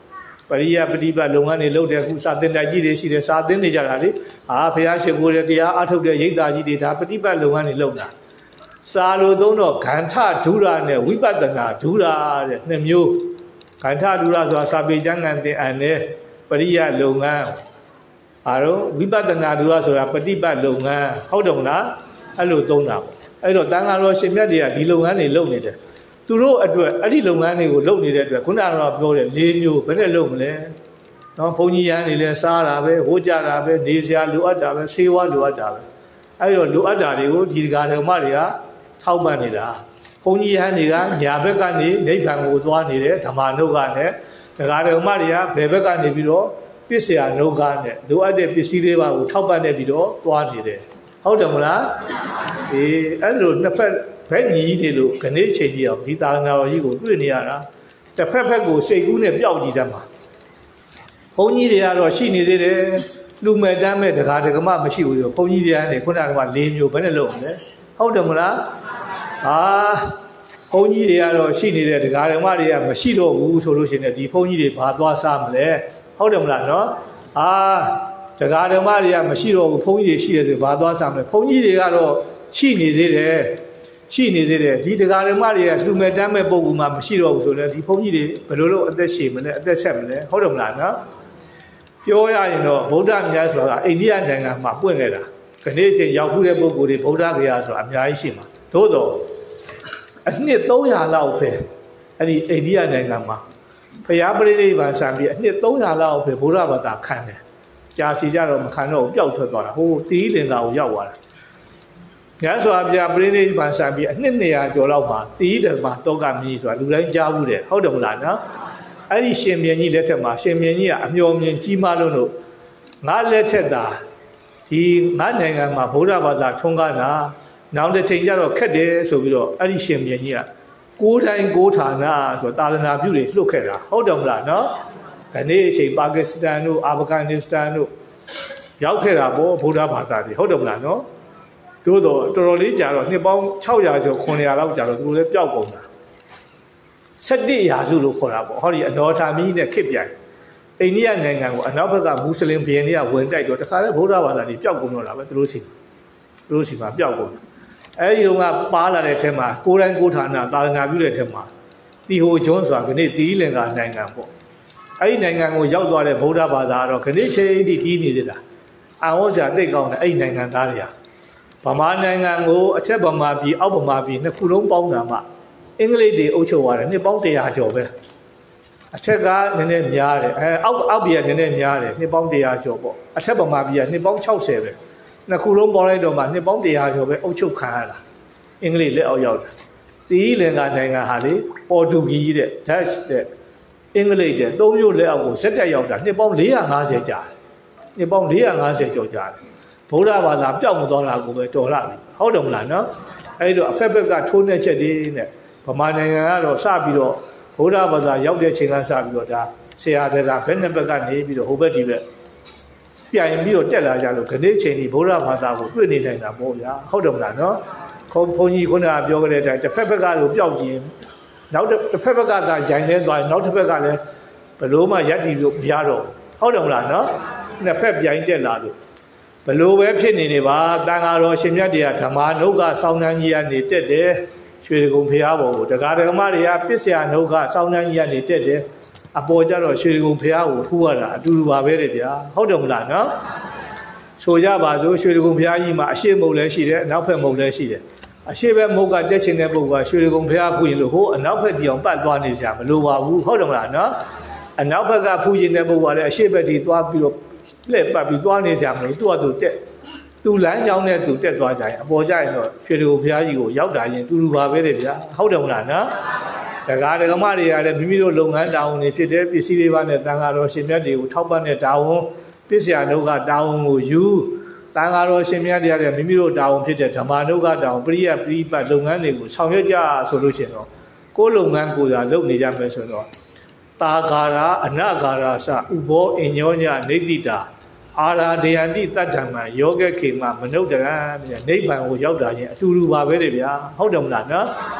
ပရိယပฏิပတ်လုပ်ငန်းတွေလုပ်တဲ့အခုစာသင်တိုက်ကြီးတွေရှိတယ်စာသင်နေကြတာလေအာဘုရားရှိခိုးတဲ့တရားအထုတ်တဲ့ရိပ်သာကြီးတွေဒါပฏิပတ်လုပ်ငန်းတွေလုပ်တာစာလိုသုံးတော့ဂန္ဓဒုရနဲ့ဝိပဿနာဒုရတဲ့နှစ်မျိုးဂန္ဓဒုရဆိုတာစာပေကျမ်းဂန်သင်အပ်တဲ့ပရိယလုပ်ငန်းအားတော့ဝိပဿနာဒုရဆိုတာပฏิပတ်လုပ်ငန်းဟုတ်တယ်မလားအဲ့လိုသုံးတာပေါ့အဲ့တော့တန်ဃာတော်ရှင်မြတ်တွေကဒီလုပ်ငန်းတွေလုပ်နေတယ်သူတို့အတွက်အဲ့ဒီလုပ်ငန်းတွေကိုလုပ်နေတဲ့အတွက်ခုနကတော့ပြောတယ်၄မျိုးဘယ်နဲ့လုပ်မလဲနော်ဘုန်းကြီးရန်တွေလည်းစားတာပဲဟိုးကြတာပဲနေစရာလိုအပ်တာပဲဆေးဝါးလိုအပ်တာပဲအဲ့တော့လိုအပ်တာတွေကိုဒီဒကာဓမ္မတွေကထောက်ပံ့နေတာဘုန်းကြီးရန်တွေကညာဘက်ကနေနိဗ္ဗာန်ကိုသွားနေတယ်ဓမ္မနုကနဲ့ဒကာဓမ္မတွေကဘယ်ဘက်ကနေပြီးတော့ပစ္စယနုကနဲ့လိုအပ်တဲ့ပစ္စည်းလေးပါကိုထောက်ပံ့နေပြီးတော့သွားနေတယ်ဟုတ်တယ်မလားအေးအဲ့လိုနှစ်ဖက်ဘက်ညီနေလို့ခဏိချိန်ကြီးအောင်ဒီသာသနာတော်ကြီးကိုတွေ့နေရတာတစ်ဖက်ဖက်ကိုစိတ်ကူးနဲ့ပျောက်ကြည့်တတ်မှာဘုန်းကြီးတွေကတော့ရှိနေသေးတယ်လူမဲ့တမ်းမဲ့ဒကာဒကမမရှိဘူးရောဘုန်းကြီးတွေကနေခုနက၄မျိုးဘယ်နဲ့လုပ်မလဲဟုတ်တယ်မလားအာဘုန်းကြီးတွေကတော့ရှိနေတဲ့ဒကာဒကမတွေကမရှိတော့ဘူးဆိုလို့ရှိရင်ဒီဘုန်းကြီးတွေဘာသွားစားမလဲဟုတ်တယ်မလားနော်အာဒကာဓမ္မတွေကမရှိတော့ဘူးဘုန်းကြီးတွေရှိတယ်ဆိုဘာသွားစားမလဲဘုန်းကြီးတွေကတော့ရှိနေသေးတယ်ရှိနေသေးတယ်ဒီဒကာဓမ္မတွေကလူမဲ့တမ်းမဲ့ပုံကူမှမရှိတော့ဘူးဆိုတော့ဒီဘုန်းကြီးတွေဘယ်လိုလုပ်အသက်ရှည်မလဲအသက်ဆက်မလဲဟုတ်တယ်မလားနော်ပြောရရင်တော့ဗုဒ္ဓမြတ်ဆိုတာအိန္ဒိယနိုင်ငံမှာပွင့်ခဲ့တာခဏအချိန်ရောက်ခုတဲ့ပုဂ္ဂိုလ်တွေဗုဒ္ဓဂယာဆိုတာအများကြီးရှိမှာသို့တော့အနှစ်သုံးရာလောက်ပဲအဲ့ဒီအိန္ဒိယနိုင်ငံမှာဘုရားပရိနိဗ္ဗာန်ဆံပြီးအနှစ်သုံးရာလောက်ပဲဗုဒ္ဓဘာသာခံတယ်ကြာစီကြတော့မခံတော့ပျောက်ထွက်သွားတာဟိုတိလင်္ကာကိုရောက်သွားတာညဆိုအပြပရိနိဗ္ဗာန်ဆံပြီးအနှစ်နှစ်ရာကျော်လောက်မှာတိဓမ္မတောကမြည်ဆိုတာလူတိုင်းကြားဘူးတယ်ဟုတ်တယ်မလားနော်အဲ့ဒီရှင်မြင်းကြီးလက်ထက်မှာရှင်မြင်းကြီးကအမျော်မြင်ကြီးမားလို့လို့ငါလက်ထက်သာဒီငါနိုင်ငံမှာဗုဒ္ဓဘာသာထွန်းကားတာနောက်တစ်ချိန်ကျတော့ခက်တယ်ဆိုပြီးတော့အဲ့ဒီရှင်မြင်းကြီးကကိုးတိုင်းကိုးဌာနဆိုသာသနာပြုတွေလွတ်ခဲ့တာဟုတ်တယ်မလားနော်ဒီနေ့အချိန်ပါကစ္စတန်တို့အာဖဂန်နစ္စတန်တို့ရောက်ခဲ့တာပေါ့ဗုဒ္ဓဘာသာတွေဟုတ်တယ်မလားနော်တို့တော့တော်တော်လေးကြာတော့နှစ်ပေါင်း၆ရာကျော်ခုနှစ်ရာလောက်ကြာတော့သူတို့လည်းပျောက်ကုန်တာ၁၁ရာစုလို့ခေါ်တာပေါ့ဟောဒီအနော်ထာမီးနဲ့ခစ်ပြိုင်အိန္ဒိယနိုင်ငံကိုအနောက်ဘက်ကမွတ်စလင်ဘုရင်တွေကဝင်တိုက်တော့တခါလဲဗုဒ္ဓဘာသာတွေပျောက်ကုန်တော့တာပဲသူတို့စီသူတို့စီမှာပျောက်ကုန်တယ်အဲဒီတော့ကပါလာတဲ့ထဲမှာကိုးတိုင်းကိုးဌာနသာသနာပြုတဲ့ထဲမှာတီဟိုကျွန်းဆိုတာခဏတီလင်္ကာနိုင်ငံပေါ့အဲ့ဒီနိုင်ငံကိုရောက်သွားတဲ့ဗုဒ္ဓဘာသာကတော့ခဏချိန်တိတီးနေသေးတာအာဝဇ္ဇာတိတ်ကောင်းတဲ့အဲ့ဒီနိုင်ငံသားတွေကဗမာနိုင်ငံကိုအထက်ဗမာပြည်အောက်ဗမာပြည်နှစ်ခုလုံးပေါင်းတာမှအင်္ဂလိပ်တွေအုပ်ချုပ်သွားတယ်နှစ်ပေါင်းတရာကျော်ပဲအထက်ကနည်းနည်းများတယ်အဲအောက်အောက်ပြည်ကနည်းနည်းများတယ်နှစ်ပေါင်းတရာကျော်ပေါ့အထက်ဗမာပြည်ကနှစ်ပေါင်း၆၀ပဲနှစ်ခုလုံးပေါင်းလိုက်တော့မှနှစ်ပေါင်းတရာကျော်ပဲအုပ်ချုပ်ခံရတာအင်္ဂလိပ်လက်အောက်ရောက်တယ်တီလင်္ကာနိုင်ငံဟာလေပေါ်တူဂီတဲ့ Dutch တဲ့အင်္ဂလိပ်တဲ့သုံးမျိုးလက်အောက်ကိုဇက်တက်ရောက်တာနှစ်ပေါင်း၄၅၀ကြာတယ်နှစ်ပေါင်း၄၅၀ကျော်ကြာတယ်ဗုဒ္ဓဘာသာပျောက်မသွားတာကိုပဲတော်လာပြီဟုတ်တယ်မလားနော်အဲ့တော့အဖက်ဖက်ကထိုးနှက်ချက်တွေနဲ့ဗမာနိုင်ငံကတော့စပြီးတော့ဗုဒ္ဓဘာသာရောက်တဲ့ချိန်ကစပြီးတော့ဒါဆရာတွေကဘယ်နှစ်ဘက်ကနေပြီးတော့ဟိုဘက်ဒီဘက်ပြိုင်ပြီးတော့တက်လာကြလို့ခဏချိန်ဒီဗုဒ္ဓဘာသာကိုတွေ့နေနိုင်တာပေါ့ဗျာဟုတ်တယ်မလားနော်ခေါင်းဘုန်းကြီးခုနကပြောခဲ့တဲ့အတိုင်းတစ်ဖက်ဖက်ကလို့ပျောက်ကျင်နောက်တစ်ဖက်ဖက်ကသာဂျိုင်လဲသွားနောက်တစ်ဖက်ကလည်းဘလို့မှရက်တီလို့မရတော့ဟုတ်တယ်မလားနော်နှစ်ဖက်ပြိုင်တက်လာလို့ဘလို့ပဲဖြစ်နေနေပါတန်ဃာတော်ရှင်မြတ်တွေကဓမ္မနုကစောင်းနှန်းကြီးကနေတက်တယ်ရွှေဒဂုံဖျားပေါ်ကိုတရားဓမ္မတွေကပစ္စယနုကစောင်းနှန်းကြီးကနေတက်တယ်အပေါ်ကျတော့ရွှေဒဂုံဖျားကိုထူရတာအတူတူပါပဲတဲ့ဗျာဟုတ်တယ်မလားနော်ဆိုကြပါစို့ရွှေဒဂုံဖျားကြီးမှာအရှိမုတ်လည်းရှိတယ်အနောက်ဖက်မုတ်လည်းရှိတယ်အရှိဘက်မုတ်ကတက်ချင်တဲ့ပုဂ္ဂိုလ်ကရွှေဒဂုံဖျားဖူးရင်လို့ဟိုအနောက်ဖက်တီအောင်ပတ်သွားနေကြမလို့ပါဘူးဟုတ်တယ်မလားနော်အနောက်ဘက်ကဖူးရင်တဲ့ပုဂ္ဂိုလ်ကလည်းအရှိဘက်တီသွားပြီးတော့လက်ပတ်ပြီးသွားနေကြမလို့သူ့အတူတက်သူလမ်းကြောင်းနဲ့သူတက်သွားကြရင်အပေါ်ကြရင်တော့ရွှေဒဂုံဖျားကြီးကိုရောက်တာရင်တူတူပါပဲတဲ့ဗျာဟုတ်တယ်မလားနော်ဒကာဒကမတွေကလည်းမိမိတို့လုပ်ငန်းတာဝန်တွေဖြစ်တဲ့ပစ္စည်းတွေပါနဲ့တန်ဃာတော်ရှင်မြတ်တွေကိုထောက်ပံ့တဲ့တာဝန်ပစ္စယနုကတာဝန်ကိုယူတန်ဃာတော်ရှင်မြတ်တွေကလည်းမိမိတို့တာဝန်ဖြစ်တဲ့ဓမ္မနုကတာဝန်ပရိယပရိပတ်လုပ်ငန်းတွေကိုဆောင်ရွက်ကြဆိုလို့ရှိရင်တော့ကိုယ်လုပ်ငန်းကိုယ်သာလုပ်နေကြမယ်ဆိုတော့တာဂါရာအနဂါရာစဥဘောအညောညနေတိတာအာရာဒယန္တိတတ္ထမံယောဂခေမမနုဿရံနိဗ္ဗာန်ကိုရောက်တာချင်းအတူတူပါပဲတဲ့ဗျာဟုတ်တယ်မလားနော်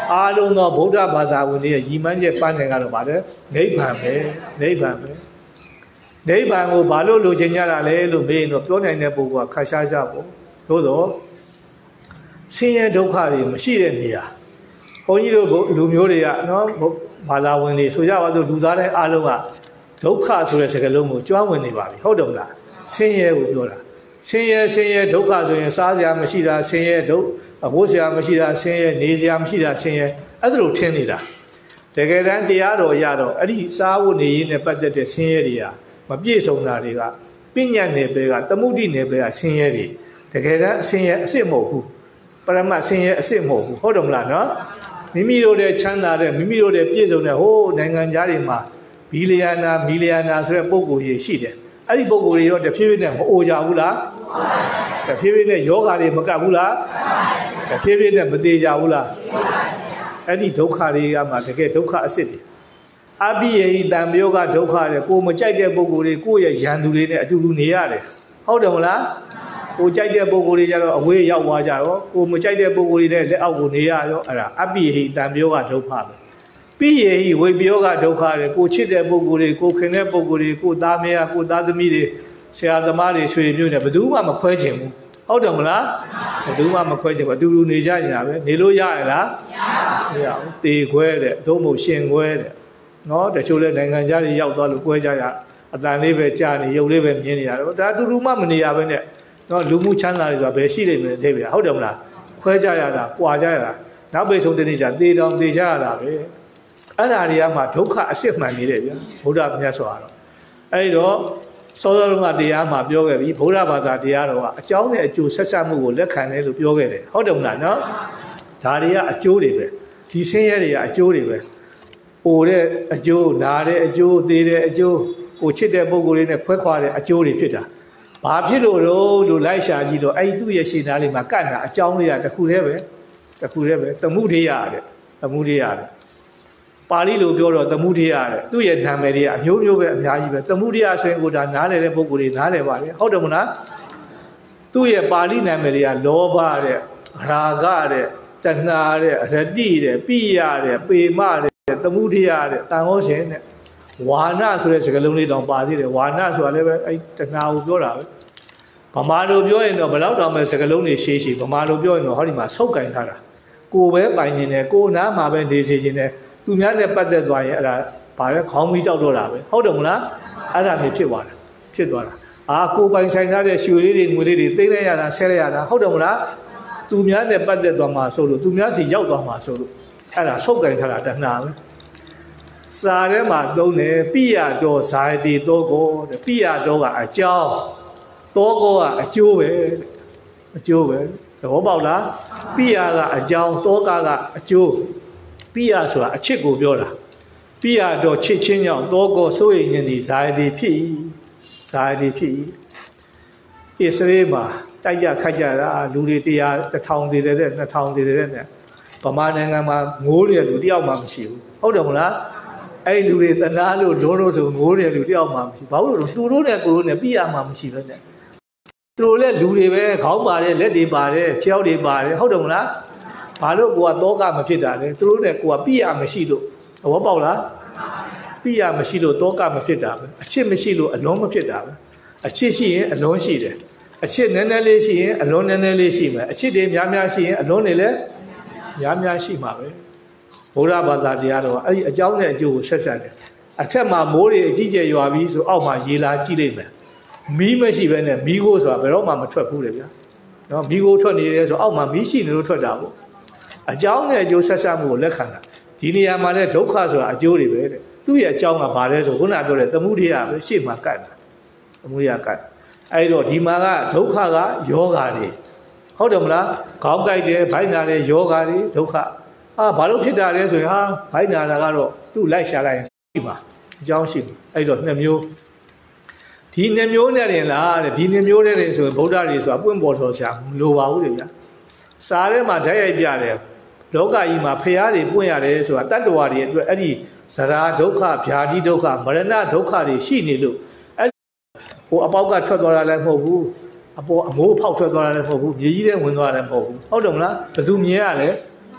အားလုံးသောဗုဒ္ဓဘာသာဝင်တွေရဲ့ရည်မှန်းချက်ပန်းနိုင်ကတော့ဗါတယ်နိဗ္ဗာန်ပဲနိဗ္ဗာန်ပဲနိဗ္ဗာန်ကိုဘာလို့လိုချင်ကြတာလဲလို့မေးရင်တော့ပြောနိုင်တဲ့ပုဂ္ဂိုလ်ကခက်ရှားကြပေါ့သို့တော့ဆင်းရဲဒုက္ခတွေမရှိတဲ့နေရာဘုန်းကြီးတို့လူမျိုးတွေကနော်ဘာသာဝင်တွေဆိုကြပါစို့လူသားတိုင်းအားလုံးကဒုက္ခဆိုတဲ့စကားလုံးကိုကြွားဝင်နေပါပြီဟုတ်တယ်မလားဆင်းရဲကိုပြောတာဆင်းရဲဆင်းရဲဒုက္ခဆိုရင်စားစရာမရှိတာဆင်းရဲဒုက္ခအဖို့စရာမရှိတာဆင်းရဲနေစရာမရှိတာဆင်းရဲအဲ့ဒါလိုထင်နေတာတကယ်တမ်းတရားတော်ရတော့အဲ့ဒီစားဖို့နေရင်းနဲ့ပတ်သက်တဲ့ဆင်းရဲတွေကမပြည့်စုံတာတွေကပညာနယ်ပယ်ကသမုဒိနယ်ပယ်ကဆင်းရဲတွေတကယ်တမ်းအဆင်းရဲအစ်စ်မဟုတ်ဘူးပရမတ်ဆင်းရဲအစ်စ်မဟုတ်ဘူးဟုတ်တယ်မလားနော်မိမိတို့တဲ့ချမ်းသာတဲ့မိမိတို့တဲ့ပြည့်စုံတဲ့ဟိုးနိုင်ငံသားတွေမှာဘီလီယံနာမီလီယံနာဆိုတဲ့ပုံကိုယ်ကြီးရှိတယ်အဲ့ဒီပုံကိုယ်တွေရောတဖြည်းဖြည်းနဲ့မအိုကြဘူးလားတဖြည်းဖြည်းနဲ့ယောဂါတွေမကပ်ဘူးလားတဖြည်းဖြည်းနဲ့မသေးကြဘူးလားအဲ့ဒီဒုက္ခတွေကမှတကယ်ဒုက္ခအစစ်တွေအပိယိတံပြောကဒုက္ခတွေကိုမကြိုက်တဲ့ပုံကိုယ်တွေကိုယ့်ရဲ့ရန်သူတွေနဲ့အတူတူနေရတယ်ဟုတ်တယ်မလားကိုကြိုက်တဲ့ပုံကိုယ်တွေကြတော့အဝေးရောက်သွားကြတော့ကိုမကြိုက်တဲ့ပုံကိုယ်တွေနဲ့လက်အောက်ကိုနေရရောအဲ့ဒါအပိယိတံပြောကဒုက္ခပဲပိယေဟိဝိပယောကဒုက္ခတွေကိုချစ်တဲ့ပုဂ္ဂိုလ်တွေကိုခင်တဲ့ပုဂ္ဂိုလ်တွေကိုသားမယားကိုသားသမီးတွေဆရာသမားတွေဆွေမျိုးတွေဘယ်သူမှမခွဲချင်ဘူးဟုတ်တယ်မလားဘယ်သူမှမခွဲချင်ဘူးအတူတူနေကြနေတာပဲနေလို့ရရလားမရဘူးတေခွဲတဲ့သို့မဟုတ်ရှင်ခွဲတဲ့နော်တချို့လဲနိုင်ငံခြားတွေရောက်သွားလို့ခွဲကြရအတန်လေးပဲကြာနေရုပ်လေးပဲမြင်နေရတော့ဒါအတူတူမှမနေရဘဲနဲ့နော်လူမှုချမ်းသာတွေဆိုတာဘယ်ရှိနေမလဲသိပြီဟုတ်တယ်မလားခွဲကြရတာကြွာကြရတာနောက်ပိတ်ဆုံးတနေ့ကျသေတောင်သေကြရတာပဲအဲ့ဒါတွေကမှဒုက္ခအစစ်မှန်နေတယ်ဗျာဘုရားမြတ်စွာတော့အဲ့တော့စောစောကတရားမှာပြောခဲ့ပြီဘုရားဘာသာတရားတော်ကအကြောင်းနဲ့အကျိုးဆက်ဆက်မှုကိုလက်ခံတယ်လို့ပြောခဲ့တယ်ဟုတ်တယ်မလားနော်ဒါတွေကအကျိုးတွေပဲဒီဆင်းရဲတွေကအကျိုးတွေပဲပိုတဲ့အကျိုးနာတဲ့အကျိုးသေးတဲ့အကျိုးကိုချစ်တဲ့ပုံကိုယ်လေးနဲ့ခွဲခွာတဲ့အကျိုးတွေဖြစ်တာဘာဖြစ်လို့တော့လို့လိုက်ရှာကြည့်တော့အဲ့ဒီသူ့ရဲ့ရှင်းသားလေးမှာကတ်တာအကြောင်းလေးကတစ်ခုတည်းပဲတစ်ခုတည်းပဲသမှုထေရတဲ့သမှုထေရတဲ့ပါဠိလိုပြောတော့သမုဒိယတဲ့သူ့ရဲ့နာမည်တွေကအမျိုးမျိုးပဲအများကြီးပဲသမုဒိယဆိုရင်ကိုဒါနားလည်တဲ့ပုဂ္ဂိုလ်တွေနားလည်ပါလေဟုတ်တယ်မလားသူ့ရဲ့ပါဠိနာမည်တွေကလောဘတဲ့ရာဂတဲ့တဏှာတဲ့ရတိတဲ့ပိယတဲ့ပေမတဲ့သမုဒိယတဲ့တန်ဟောရှင်တဲ့ဝါနဆိုတဲ့စကားလုံးလေးတောင်ပါသေးတယ်ဝါနဆိုတာလည်းပဲအဲတဏှာကိုပြောတာပဲဗမာလိုပြောရင်တော့ဘယ်တော့တောင်ပဲစကားလုံးတွေရှေးရှေးဗမာလိုပြောရင်တော့ဟောဒီမှာဆုပ်ကင်ထားတာကိုယ်ပဲပိုင်နေတယ်ကိုယ်နားမှာပဲနေစေခြင်းနဲ့သူများနဲ့ပတ်သက်သွားရင်အဲ့ဒါဘာလဲခေါင်းမီးတောက်တော့တာပဲဟုတ်တယ်မလားအဲ့ဒါမျိုးဖြစ်သွားတာဖြစ်သွားတာအာကိုပိုင်ဆိုင်ထားတဲ့ရွှေလေးတွေငွေလေးတွေသိမ်းလိုက်ရတာဆဲလိုက်ရတာဟုတ်တယ်မလားသူများနဲ့ပတ်သက်သွားမှာဆိုလို့သူများစီရောက်သွားမှာဆိုလို့အဲ့ဒါဆုပ်ကင်ထားတာတဏှာပဲစာထဲမှာသုံးတယ်ပိယတော်ဇာတိတောကောတဲ့ပိယတော်ကအကြောင်းတောကောကအကျိုးပဲအကျိုးပဲသဘောပေါက်လားပိယကအကြောင်းတောကကအကျိုးပိယဆိုတာအချစ်ကိုပြောတာပိယတော့ချစ်ချင်းကြောင့်တောကောစိုးရိမ်နေသည်ဇာတိဖြစ်၏ဇာတိဖြစ်၏ဣစရေမှာတိုက်ကြခတ်ကြတာလူတွေတရားတစ်ထောင်တည်တဲ့နှစ်ထောင်တည်တဲ့နဲ့ဗမာနိုင်ငံမှာငိုးတယ်လူတယောက်မှမရှိဘူးဟုတ်တယ်မလားအဲ့လူတွေသနာလို့လုံးလို့ဆိုငိုးတယ်လူတယောက်မှမရှိဘာလို့လဲသူတို့နဲ့ကိုယ်တို့နဲ့ပိယမှမရှိပဲနဲ့သူတို့လည်းလူတွေပဲခေါင်းပါတယ်လက်တွေပါတယ်ခြေထောက်တွေပါတယ်ဟုတ်တယ်မလားဘာလို့ကိုကတောကမဖြစ်တာလဲသူတို့နဲ့ကိုကပိယမရှိလို့သဘောပေါက်လားပိယမရှိလို့တောကမဖြစ်တာပဲအချစ်မရှိလို့အလုံးမဖြစ်တာပဲအချစ်ရှိရင်အလုံးရှိတယ်အချစ်နည်းနည်းလေးရှိရင်အလုံးနည်းနည်းလေးရှိမယ်အချစ်တွေများများရှိရင်အလုံးတွေလည်းများများရှိမှာပဲဘုရားဘာသာတရားတော်ကအဲ့ဒီအကြောင်းနဲ့အကျိုးကိုဆက်ဆက်တယ်အထက်မှာမိုးတွေအကြီးကျယ်ရွာပြီးဆိုအောက်မှာရေလာကြည့်လိုက်မယ်မီးမရှိဘဲနဲ့မီးကိုဆိုတာဘယ်တော့မှမထွက်ဘူးလေဗျာနော်မီးကိုထွက်နေတယ်ဆိုအောက်မှာမီးရှိနေလို့ထွက်တာပေါ့အကြောင်းနဲ့အကျိုးဆက်ဆက်မှုကိုလက်ခံတာဒီနေရာမှာလည်းဒုက္ခဆိုတာအကျိုးတွေပဲတဲ့သူ့ရဲ့အကြောင်းကဘာလဲဆိုခုနပြောတဲ့သမုဒိယပဲရှေ့မှာကတ်တာသမုဒိယကတ်အဲ့တော့ဒီမှာကဒုက္ခကယောဂါတွေဟုတ်တယ်မလားခေါင်းကိုက်တယ်ဗိုက်နာတယ်ယောဂါတွေဒုက္ခအာဘာလို့ဖြစ်တာလဲဆိုရင်ဟာဗိုက်နာတာကတော့သူ့လိုက်ရှာလိုက်ရင်ရှိမှာအကြောင်းရှိမှာအဲ့တော့နှစ်မျိုးဒီနှစ်မျိုးနဲ့တင်လားတဲ့ဒီနှစ်မျိုးနဲ့တင်ဆိုရင်ဗုဒ္ဓတွေဆိုတာပွင့်ပေါ်တော်ရှာမလိုပါဘူးလေဗျာစားထဲမှာဓာတ်ရိုက်ပြတယ်လောကကြီးမှာဖျားတွေပွင့်ရတယ်ဆိုတာတတ္တဝါတွေအတွက်အဲ့ဒီဇရာဒုက္ခဗျာတိဒုက္ခမရဏဒုက္ခတွေရှိနေလို့အဲ့ဟိုအပေါက်ကထွက်သွားတာလည်းမဟုတ်ဘူးအပေါ်အမိုးဖောက်ထွက်သွားတာလည်းမဟုတ်ဘူးမြေကြီးထဲဝင်သွားတာလည်းမဟုတ်ဘူးဟုတ်တယ်မလားဘယ်သူမြင်ရလဲ